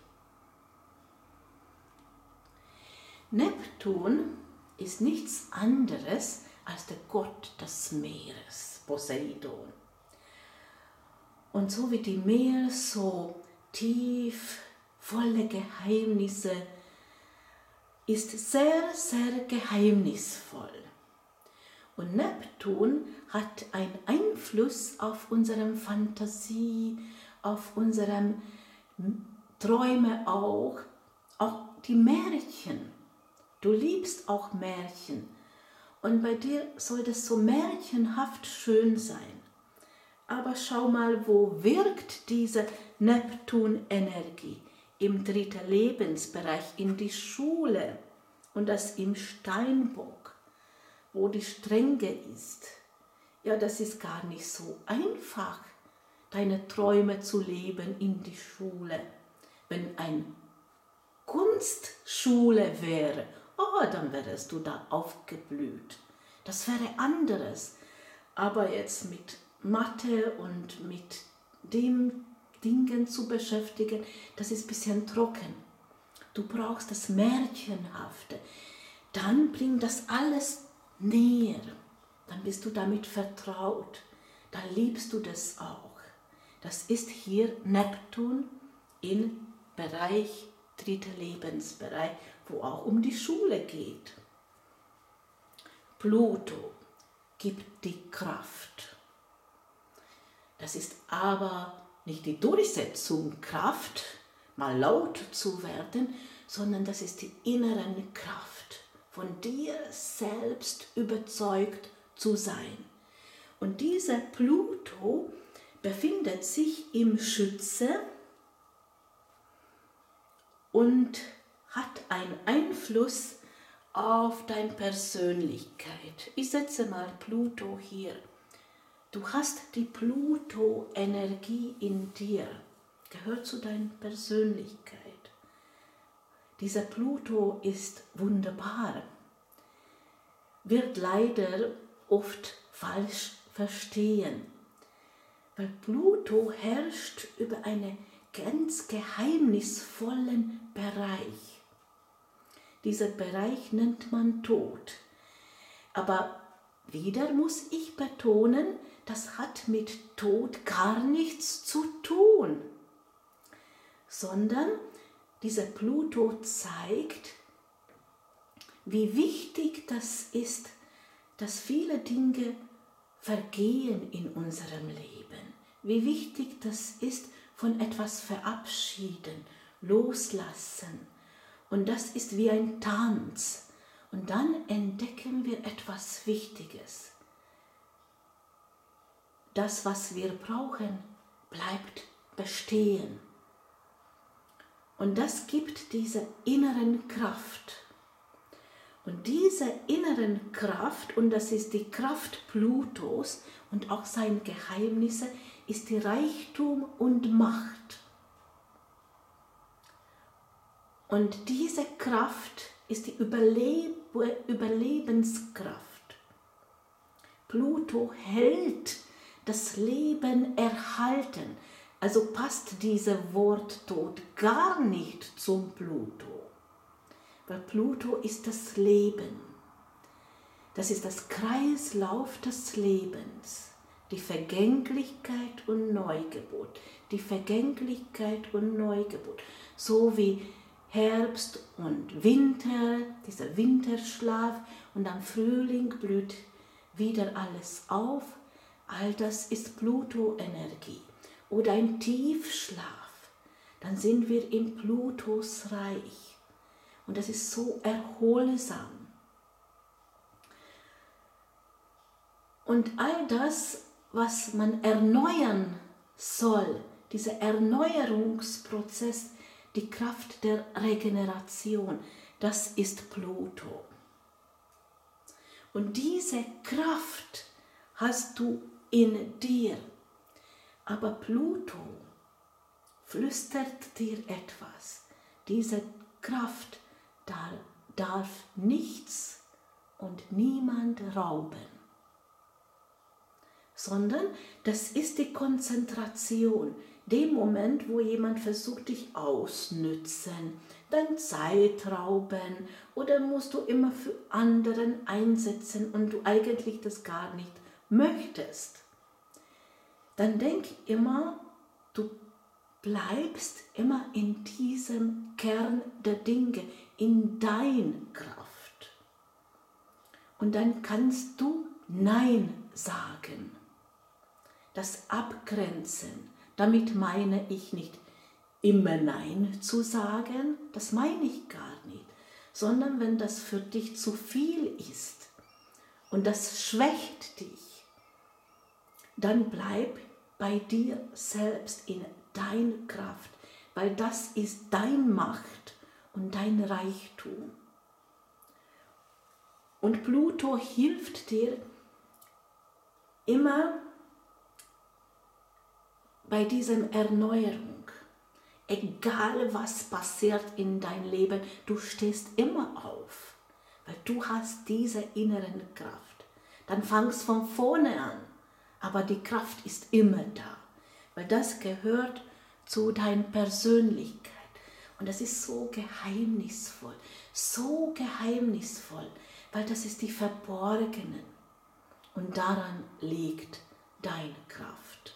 Neptun ist nichts anderes als der Gott des Meeres, Poseidon. Und so wie die Meer so tief, voller Geheimnisse, ist sehr, sehr geheimnisvoll. Und Neptun hat einen Einfluss auf unsere Fantasie, auf unsere Träume auch die Märchen. Du liebst auch Märchen und bei dir soll das so märchenhaft schön sein. Aber schau mal, wo wirkt diese Neptun-Energie? Im 3. Lebensbereich, in die Schule und das im Steinbock, wo die Strenge ist. Ja, das ist gar nicht so einfach, deine Träume zu leben in die Schule. Wenn eine Kunstschule wäre, dann wärst du da aufgeblüht. Das wäre anderes. Aber jetzt mit Mathe und mit dem Dingen zu beschäftigen, das ist ein bisschen trocken. Du brauchst das Märchenhafte. Dann bringt das alles näher. Dann bist du damit vertraut. Dann liebst du das auch. Das ist hier Neptun im Bereich 3. Lebensbereich, wo auch um die Schule geht. Pluto gibt die Kraft. Das ist aber nicht die Durchsetzungskraft, mal laut zu werden, sondern das ist die innere Kraft, von dir selbst überzeugt zu sein. Und dieser Pluto befindet sich im Schütze und hat einen Einfluss auf deine Persönlichkeit. Ich setze mal Pluto hier. Du hast die Pluto-Energie in dir, gehört zu deiner Persönlichkeit. Dieser Pluto ist wunderbar, wird leider oft falsch verstehen, weil Pluto herrscht über einen ganz geheimnisvollen Bereich. Dieser Bereich nennt man Tod. Aber wieder muss ich betonen, das hat mit Tod gar nichts zu tun, sondern dieser Pluto zeigt, wie wichtig das ist, dass viele Dinge vergehen in unserem Leben. Wie wichtig das ist, von etwas verabschieden, loslassen. Und das ist wie ein Tanz. Und dann entdecken wir etwas Wichtiges. Das, was wir brauchen, bleibt bestehen. Und das gibt diese inneren Kraft. Und diese inneren Kraft, und das ist die Kraft Plutos und auch seine Geheimnisse, ist die Reichtum und Macht. Und diese Kraft ist die Überlebenskraft. Pluto hält das Leben erhalten. Also passt dieses Wort Tod gar nicht zum Pluto. Weil Pluto ist das Leben. Das ist das Kreislauf des Lebens. Die Vergänglichkeit und Neugeburt. Die Vergänglichkeit und Neugeburt. So wie Herbst und Winter, dieser Winterschlaf und am Frühling blüht wieder alles auf. All das ist Pluto-Energie. Oder ein Tiefschlaf, dann sind wir im Plutos Reich. Und das ist so erholsam. Und all das, was man erneuern soll, dieser Erneuerungsprozess, die Kraft der Regeneration, das ist Pluto. Und diese Kraft hast du in dir. Aber Pluto flüstert dir etwas. Diese Kraft darf nichts und niemand rauben. Sondern das ist die Konzentration. Dem Moment, wo jemand versucht, dich ausnützen, deine Zeit rauben oder musst du immer für anderen einsetzen und du eigentlich das gar nicht möchtest. Dann denk immer, du bleibst immer in diesem Kern der Dinge, in dein Kraft. Und dann kannst du Nein sagen. Das Abgrenzen, damit meine ich nicht immer Nein zu sagen, das meine ich gar nicht, sondern wenn das für dich zu viel ist und das schwächt dich, dann bleib bei dir selbst in deiner Kraft, weil das ist dein Macht und dein Reichtum. Und Pluto hilft dir immer bei dieser Erneuerung. Egal was passiert in dein Leben, du stehst immer auf, weil du hast diese innere Kraft. Dann fangst von vorne an. Aber die Kraft ist immer da, weil das gehört zu deiner Persönlichkeit. Und das ist so geheimnisvoll, weil das ist die Verborgenen. Und daran liegt deine Kraft.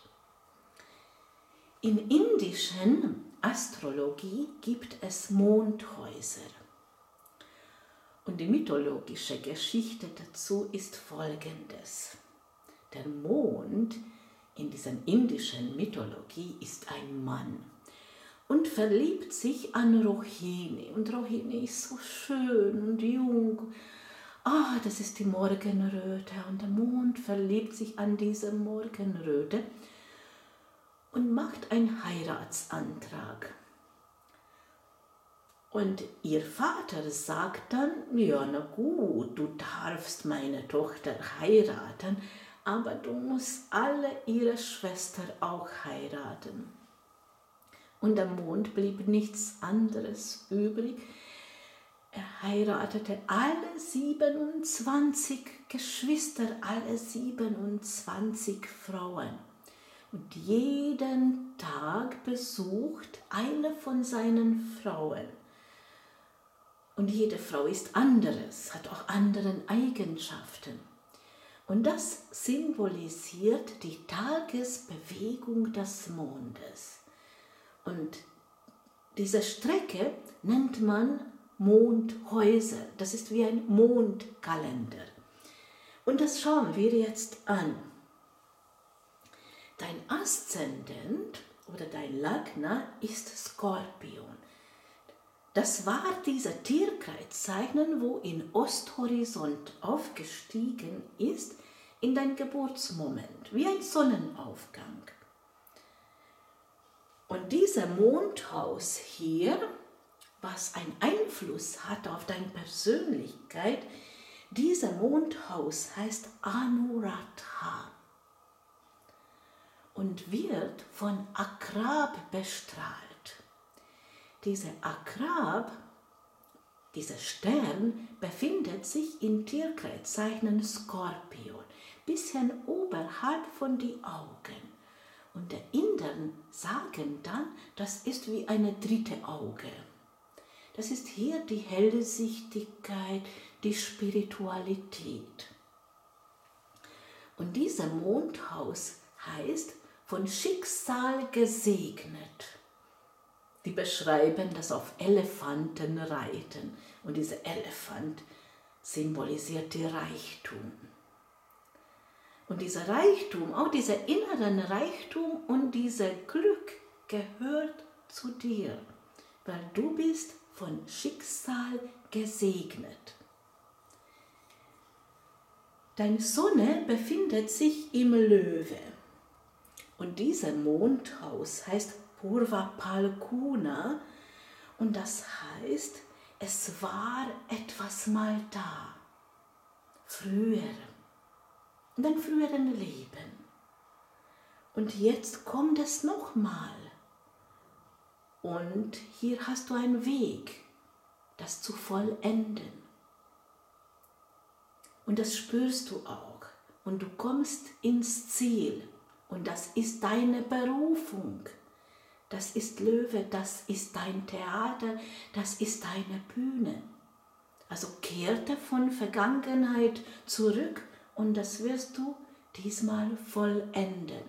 In indischen Astrologie gibt es Mondhäuser. Und die mythologische Geschichte dazu ist folgendes. Der Mond in dieser indischen Mythologie ist ein Mann und verliebt sich an Rohini. Und Rohini ist so schön und jung. Das ist die Morgenröte. Und der Mond verliebt sich an diese Morgenröte und macht einen Heiratsantrag. Und ihr Vater sagt dann, ja na gut, du darfst meine Tochter heiraten, aber du musst alle ihre Schwestern auch heiraten. Und am Mond blieb nichts anderes übrig, heiratete alle 27 Geschwister, alle 27 Frauen. Und jeden Tag besucht eine von seinen Frauen. Und jede Frau ist anderes, hat auch andere Eigenschaften. Und das symbolisiert die Tagesbewegung des Mondes. Und diese Strecke nennt man Mondhäuser. Das ist wie ein Mondkalender. Und das schauen wir jetzt an. Dein Aszendent oder dein Lagna ist Skorpion. Das war dieser Tierkreiszeichen, wo in Osthorizont aufgestiegen ist in dein Geburtsmoment, wie ein Sonnenaufgang. Und dieser Mondhaus hier, was einen Einfluss hat auf deine Persönlichkeit, dieser Mondhaus heißt Anuradha und wird von Akrab bestrahlt. Dieser Akrab, dieser Stern, befindet sich im Tierkreiszeichen Skorpion, bisschen oberhalb von die Augen. Und der Inder sagen dann, das ist wie eine dritte Auge. Das ist hier die Hellsichtigkeit, die Spiritualität. Und dieser Mondhaus heißt von Schicksal gesegnet. Die beschreiben das auf Elefanten reiten. Und dieser Elefant symbolisiert die Reichtum. Und dieser Reichtum, auch dieser inneren Reichtum und dieser Glück gehört zu dir, weil du bist von Schicksal gesegnet. Deine Sonne befindet sich im Löwe. Und dieser Mondhaus heißt Purva Palguna und das heißt, es war etwas mal da, früher, in deinem früheren Leben. Und jetzt kommt es nochmal. Und hier hast du einen Weg, das zu vollenden. Und das spürst du auch. Und du kommst ins Ziel. Und das ist deine Berufung. Das ist Löwe, das ist dein Theater, das ist deine Bühne. Also kehrte von Vergangenheit zurück und das wirst du diesmal vollenden.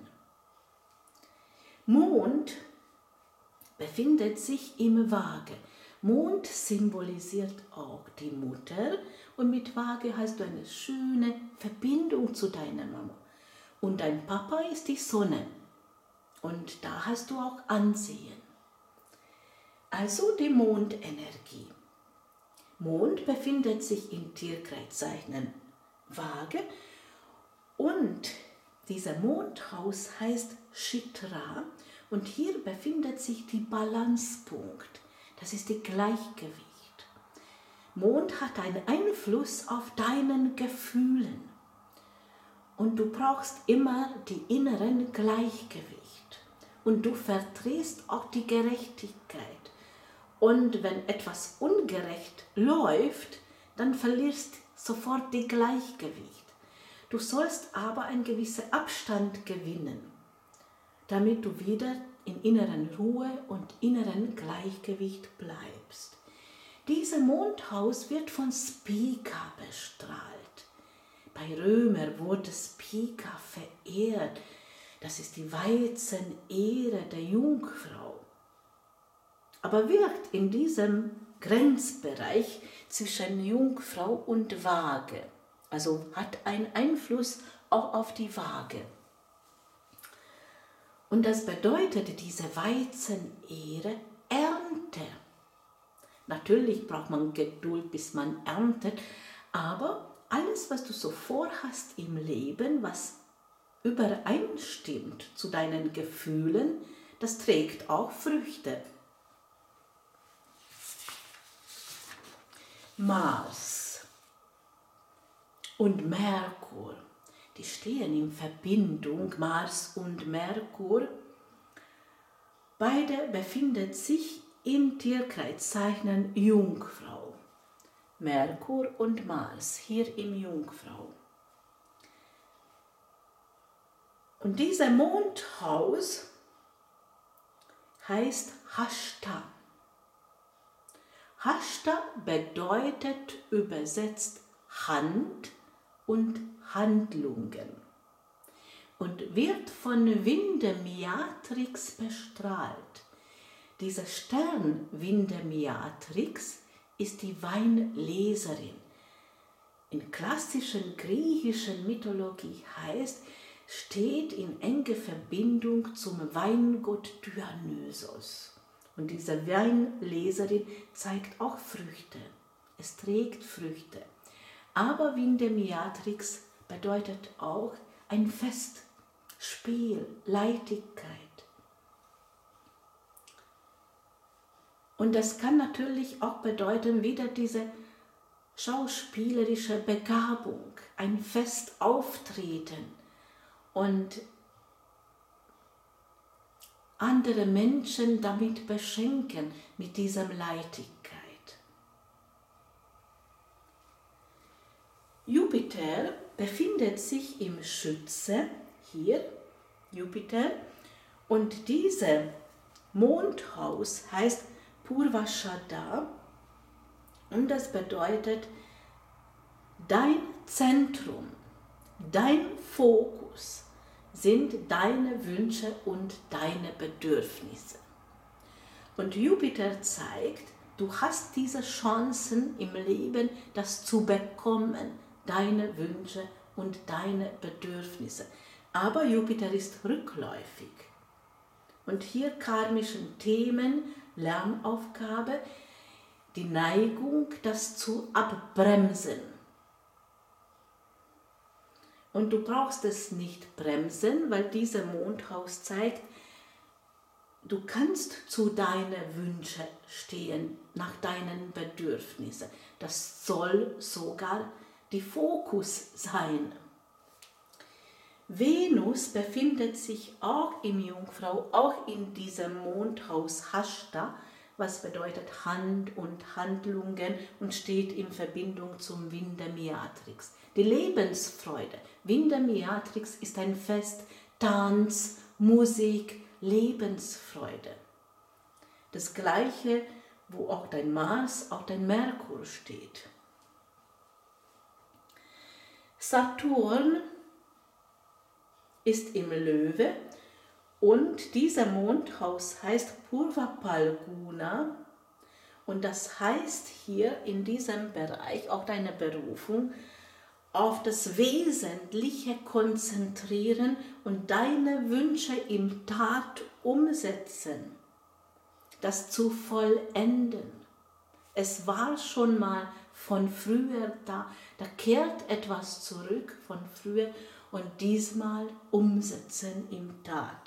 Mond befindet sich im Waage. Mond symbolisiert auch die Mutter und mit Waage hast du eine schöne Verbindung zu deiner Mama. Und dein Papa ist die Sonne. Und da hast du auch Ansehen. Also die Mondenergie. Mond befindet sich im Tierkreiszeichen Waage und dieser Mondhaus heißt Chitra und hier befindet sich die Balancepunkt. Das ist das Gleichgewicht. Mond hat einen Einfluss auf deinen Gefühlen und du brauchst immer die inneren Gleichgewicht. Und du verdrehst auch die Gerechtigkeit. Und wenn etwas ungerecht läuft, dann verlierst sofort die Gleichgewicht. Du sollst aber einen gewissen Abstand gewinnen, damit du wieder in inneren Ruhe und inneren Gleichgewicht bleibst. Dieser Mondhaus wird von Spica bestrahlt. Bei Römer wurde Spica verehrt. Das ist die Weizenehre der Jungfrau. Aber wirkt in diesem Grenzbereich zwischen Jungfrau und Waage. Also hat einen Einfluss auch auf die Waage. Und das bedeutet diese Weizenehre Ernte. Natürlich braucht man Geduld, bis man erntet, aber alles, was du so vorhast im Leben, was übereinstimmt zu deinen Gefühlen, das trägt auch Früchte. Mars und Merkur, die stehen in Verbindung, Mars und Merkur. Beide befinden sich im Tierkreiszeichen Jungfrau. Merkur und Mars hier im Jungfrau. Und dieser Mondhaus heißt Hashta. Hashta bedeutet übersetzt Hand und Handlungen und wird von Vindemiatrix bestrahlt. Dieser Stern Vindemiatrix ist die Weinleserin. In klassischen griechischen Mythologie heißt, steht in enger Verbindung zum Weingott Dionysos. Und diese Weinleserin zeigt auch Früchte. Es trägt Früchte. Aber Vindemiatrix bedeutet auch ein Fest, Spiel, Leichtigkeit. Und das kann natürlich auch bedeuten, wieder diese schauspielerische Begabung, ein Fest auftreten und andere Menschen damit beschenken, mit dieser Leichtigkeit. Jupiter befindet sich im Schütze, hier Jupiter, und dieses Mondhaus heißt Purvashada und das bedeutet dein Zentrum, dein Fokus sind deine Wünsche und deine Bedürfnisse. Und Jupiter zeigt, du hast diese Chancen im Leben, das zu bekommen, deine Wünsche und deine Bedürfnisse. Aber Jupiter ist rückläufig. Und hier karmischen Themen, Lernaufgabe, die Neigung, das zu abbremsen. Und du brauchst es nicht bremsen, weil dieser Mondhaus zeigt, du kannst zu deinen Wünschen stehen, nach deinen Bedürfnissen. Das soll sogar die Fokus sein. Venus befindet sich auch im Jungfrau, auch in diesem Mondhaus Hashta, was bedeutet Hand und Handlungen und steht in Verbindung zum Vindemiatrix. Die Lebensfreude. Vindemiatrix ist ein Fest, Tanz, Musik, Lebensfreude. Das Gleiche, wo auch dein Mars, auch dein Merkur steht. Saturn ist im Löwe und dieser Mondhaus heißt Purva Palguna und das heißt hier in diesem Bereich auch deine Berufung auf das Wesentliche konzentrieren und deine Wünsche in Tat umsetzen, das zu vollenden. Es war schon mal von früher da, da kehrt etwas zurück von früher und diesmal umsetzen in Tat.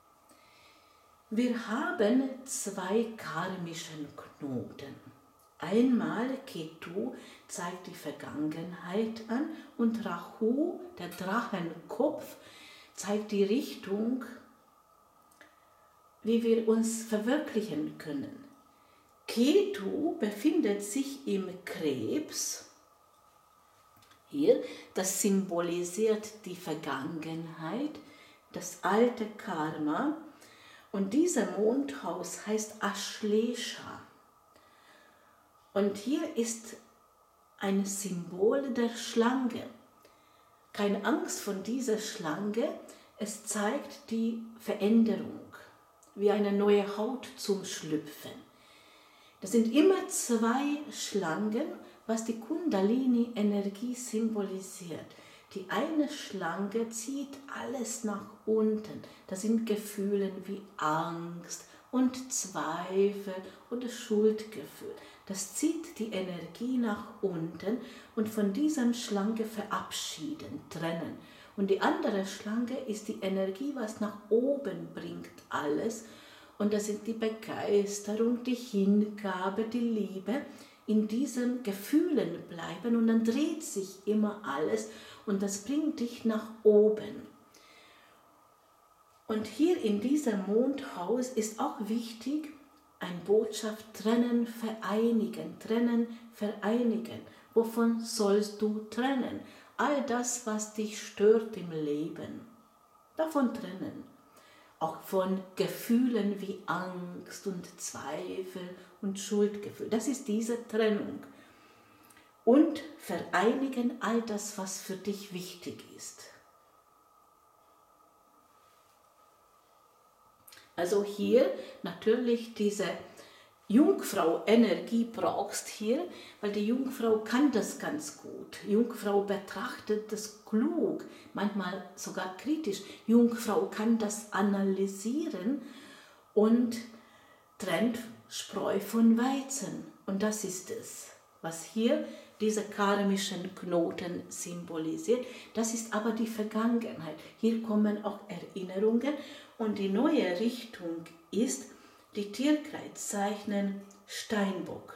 Wir haben zwei karmischen Knoten. Einmal Ketu zeigt die Vergangenheit an und Rahu, der Drachenkopf, zeigt die Richtung, wie wir uns verwirklichen können. Ketu befindet sich im Krebs. Hier, das symbolisiert die Vergangenheit, das alte Karma. Und dieser Mondhaus heißt Ashlesha. Und hier ist ein Symbol der Schlange. Keine Angst vor dieser Schlange, es zeigt die Veränderung, wie eine neue Haut zum Schlüpfen. Das sind immer zwei Schlangen, was die Kundalini-Energie symbolisiert. Die eine Schlange zieht alles nach unten. Das sind Gefühle wie Angst und Zweifel oder Schuldgefühl. Das zieht die Energie nach unten und von dieser Schlange verabschieden, trennen. Und die andere Schlange ist die Energie, was nach oben bringt alles. Und das sind die Begeisterung, die Hingabe, die Liebe. In diesen Gefühlen bleiben und dann dreht sich immer alles und das bringt dich nach oben. Und hier in diesem Mondhaus ist auch wichtig, eine Botschaft: trennen, vereinigen, trennen, vereinigen. Wovon sollst du trennen? All das, was dich stört im Leben, davon trennen. Auch von Gefühlen wie Angst und Zweifel und Schuldgefühl. Das ist diese Trennung. Und vereinigen all das, was für dich wichtig ist. Also hier natürlich diese Jungfrau-Energie brauchst hier, weil die Jungfrau kann das ganz gut. Jungfrau betrachtet das klug, manchmal sogar kritisch. Jungfrau kann das analysieren und trennt Spreu von Weizen. Und das ist es, was hier diese karmischen Knoten symbolisiert. Das ist aber die Vergangenheit. Hier kommen auch Erinnerungen und die neue Richtung ist die Tierkreiszeichen Steinbock.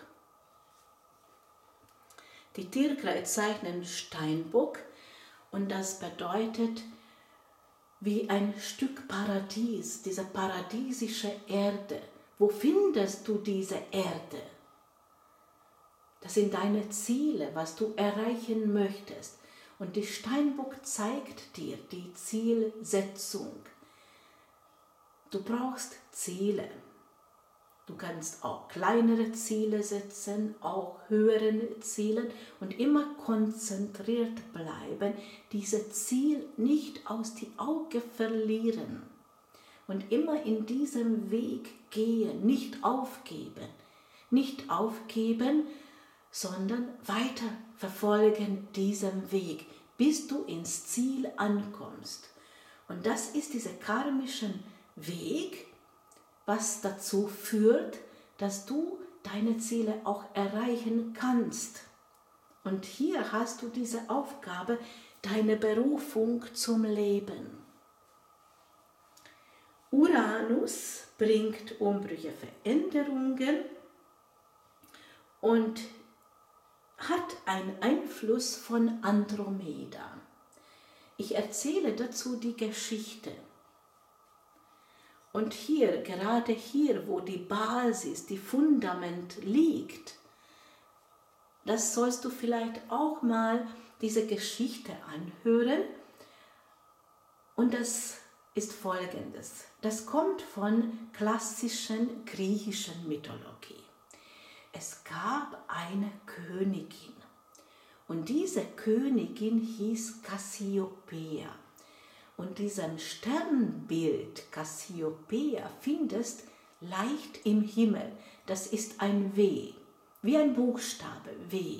Die Tierkreiszeichen Steinbock und das bedeutet wie ein Stück Paradies, diese paradiesische Erde. Wo findest du diese Erde? Das sind deine Ziele, was du erreichen möchtest. Und die Steinbock zeigt dir die Zielsetzung. Du brauchst Ziele. Du kannst auch kleinere Ziele setzen, auch höhere Ziele und immer konzentriert bleiben, dieses Ziel nicht aus die Augen verlieren und immer in diesem Weg gehen, nicht aufgeben, sondern weiter verfolgen diesen Weg, bis du ins Ziel ankommst. Und das ist dieser karmische Weg, was dazu führt, dass du deine Ziele auch erreichen kannst. Und hier hast du diese Aufgabe, deine Berufung zum Leben. Uranus bringt Umbrüche, Veränderungen und hat einen Einfluss von Andromeda. Ich erzähle dazu die Geschichte. Und hier, gerade hier, wo die Basis, die Fundament liegt, das sollst du vielleicht auch mal diese Geschichte anhören. Und das ist Folgendes. Das kommt von klassischen griechischen Mythologie. Es gab eine Königin. Und diese Königin hieß Kassiopeia. Und diesen Sternbild Kassiopeia findest leicht im Himmel. Das ist ein W, wie ein Buchstabe W.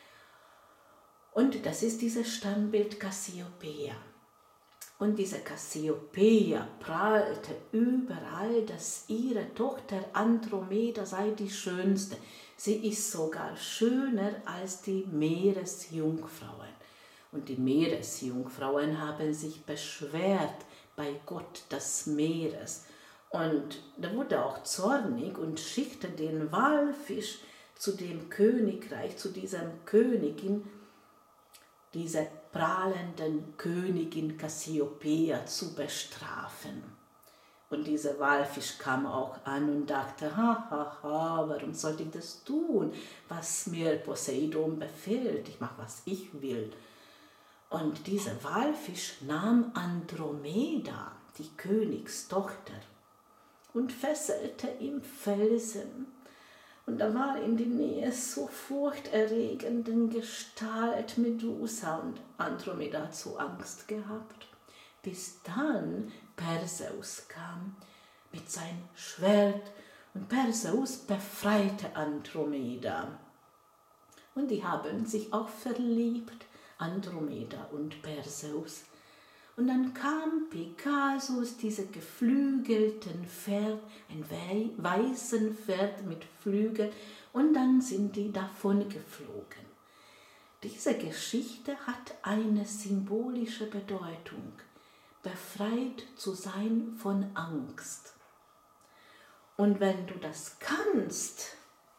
Und das ist dieses Sternbild Kassiopeia. Und diese Kassiopeia prahlte überall, dass ihre Tochter Andromeda sei die schönste. Sie ist sogar schöner als die Meeresjungfrauen. Und die Meeresjungfrauen haben sich beschwert bei Gott des Meeres. Und da wurde auch zornig und schickte den Walfisch zu dem Königreich, zu dieser Königin, diese prahlenden Königin Kassiopeia zu bestrafen. Und dieser Walfisch kam auch an und dachte, warum sollte ich das tun, was mir Poseidon befiehlt? Ich mache, was ich will. Und dieser Walfisch nahm Andromeda, die Königstochter, und fesselte im Felsen. Und da war in der Nähe so furchterregenden Gestalt Medusa und Andromeda hat so Angst gehabt. Bis dann Perseus kam mit seinem Schwert und Perseus befreite Andromeda. Und die haben sich auch verliebt, Andromeda und Perseus. Und dann kam Pegasus, diese geflügelten Pferd, ein weißes Pferd mit Flügeln, und dann sind die davon geflogen. Diese Geschichte hat eine symbolische Bedeutung, befreit zu sein von Angst. Und wenn du das kannst,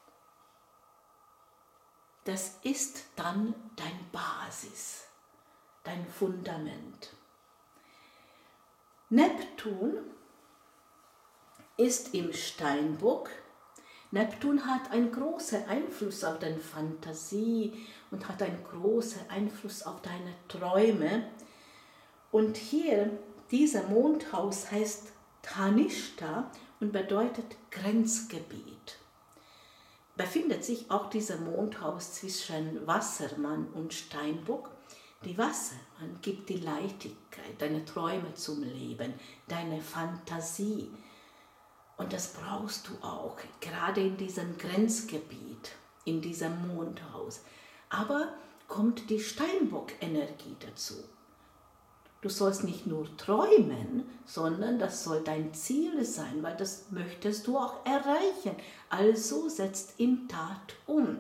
das ist dann dein Basis, dein Fundament. Neptun ist im Steinbock Neptun hat einen großen Einfluss auf deine Fantasie und hat einen großen Einfluss auf deine Träume. Und hier, dieser Mondhaus heißt Dhanishta und bedeutet Grenzgebiet. Befindet sich auch dieser Mondhaus zwischen Wassermann und Steinbock. Die Wassermann gibt die Leichtigkeit, deine Träume zum Leben, deine Fantasie. Und das brauchst du auch, gerade in diesem Grenzgebiet, in diesem Mondhaus. Aber kommt die Steinbock-Energie dazu. Du sollst nicht nur träumen, sondern das soll dein Ziel sein, weil das möchtest du auch erreichen. Also setzt in Tat um.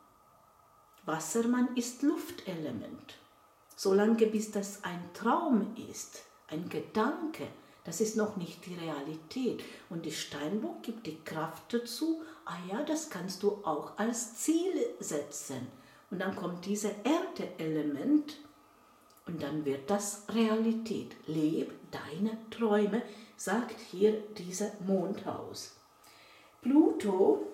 Wassermann ist Luftelement. Solange bis das ein Traum ist, ein Gedanke, das ist noch nicht die Realität. Und die Steinbock gibt die Kraft dazu, das kannst du auch als Ziel setzen. Und dann kommt dieses Erde-Element und dann wird das Realität. Leb deine Träume, sagt hier dieser Mondhaus. Pluto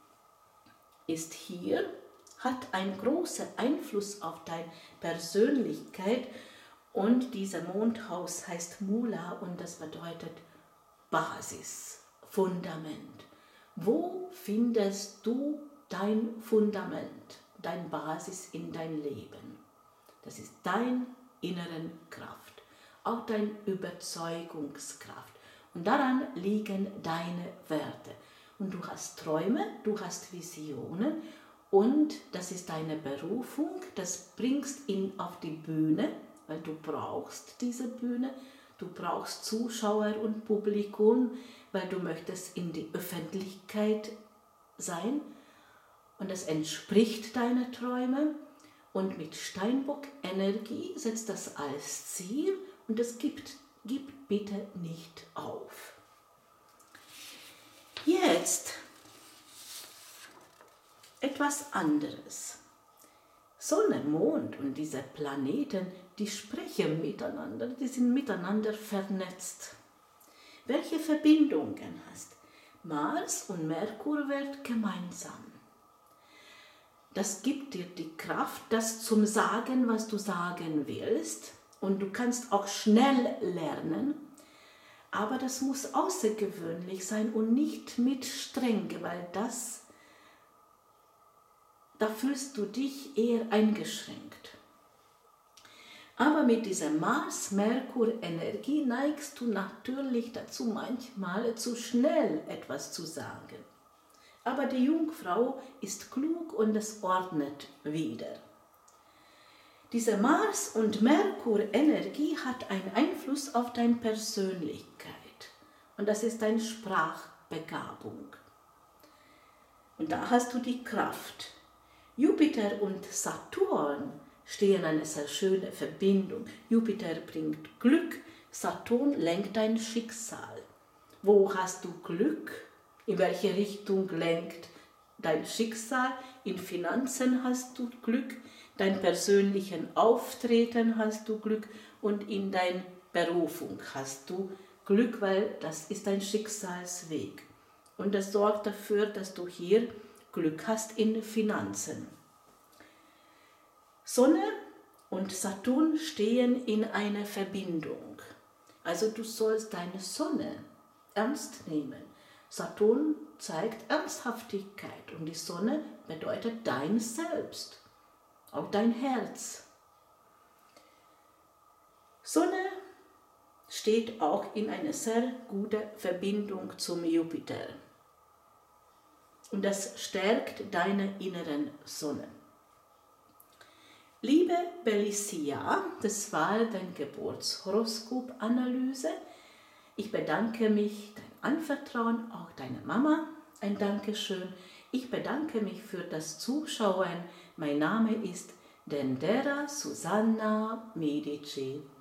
ist hier, hat einen großen Einfluss auf deine Persönlichkeit und dieser Mondhaus heißt Mula und das bedeutet Basis, Fundament. Wo findest du dein Fundament, dein Basis in dein Leben? Das ist deine innere Kraft, auch deine Überzeugungskraft. Und daran liegen deine Werte. Und du hast Träume, du hast Visionen und das ist deine Berufung, das bringst ihn auf die Bühne, weil du brauchst diese Bühne, du brauchst Zuschauer und Publikum, weil du möchtest in die Öffentlichkeit sein und das entspricht deinen Träumen. Und mit Steinbock-Energie setzt das als Ziel und es gib bitte nicht auf. Jetzt etwas anderes. Sonne, Mond und diese Planeten, die sprechen miteinander, die sind miteinander vernetzt. Welche Verbindungen hast? Mars und Merkur werden gemeinsam. Das gibt dir die Kraft, das zum Sagen, was du sagen willst. Und du kannst auch schnell lernen. Aber das muss außergewöhnlich sein und nicht mit Strenge, weil da fühlst du dich eher eingeschränkt. Aber mit dieser Mars-Merkur-Energie neigst du natürlich dazu, manchmal zu schnell etwas zu sagen. Aber die Jungfrau ist klug und es ordnet wieder. Diese Mars- und Merkur-Energie hat einen Einfluss auf deine Persönlichkeit. Und das ist deine Sprachbegabung. Und da hast du die Kraft. Jupiter und Saturn stehen eine sehr schöne Verbindung. Jupiter bringt Glück, Saturn lenkt dein Schicksal. Wo hast du Glück? In welche Richtung lenkt dein Schicksal? In Finanzen hast du Glück, dein persönlichen Auftreten hast du Glück und in deiner Berufung hast du Glück, weil das ist dein Schicksalsweg. Und das sorgt dafür, dass du hier Glück hast in Finanzen. Sonne und Saturn stehen in einer Verbindung. Also du sollst deine Sonne ernst nehmen. Saturn zeigt Ernsthaftigkeit und die Sonne bedeutet dein Selbst, auch dein Herz. Sonne steht auch in einer sehr guten Verbindung zum Jupiter. Und das stärkt deine inneren Sonne. Liebe Belicia, das war dein Geburtshoroskop-Analyse. Ich bedanke mich, dein Anvertrauen, auch deiner Mama, ein Dankeschön. Ich bedanke mich für das Zuschauen. Mein Name ist Dendera Susanna Medici.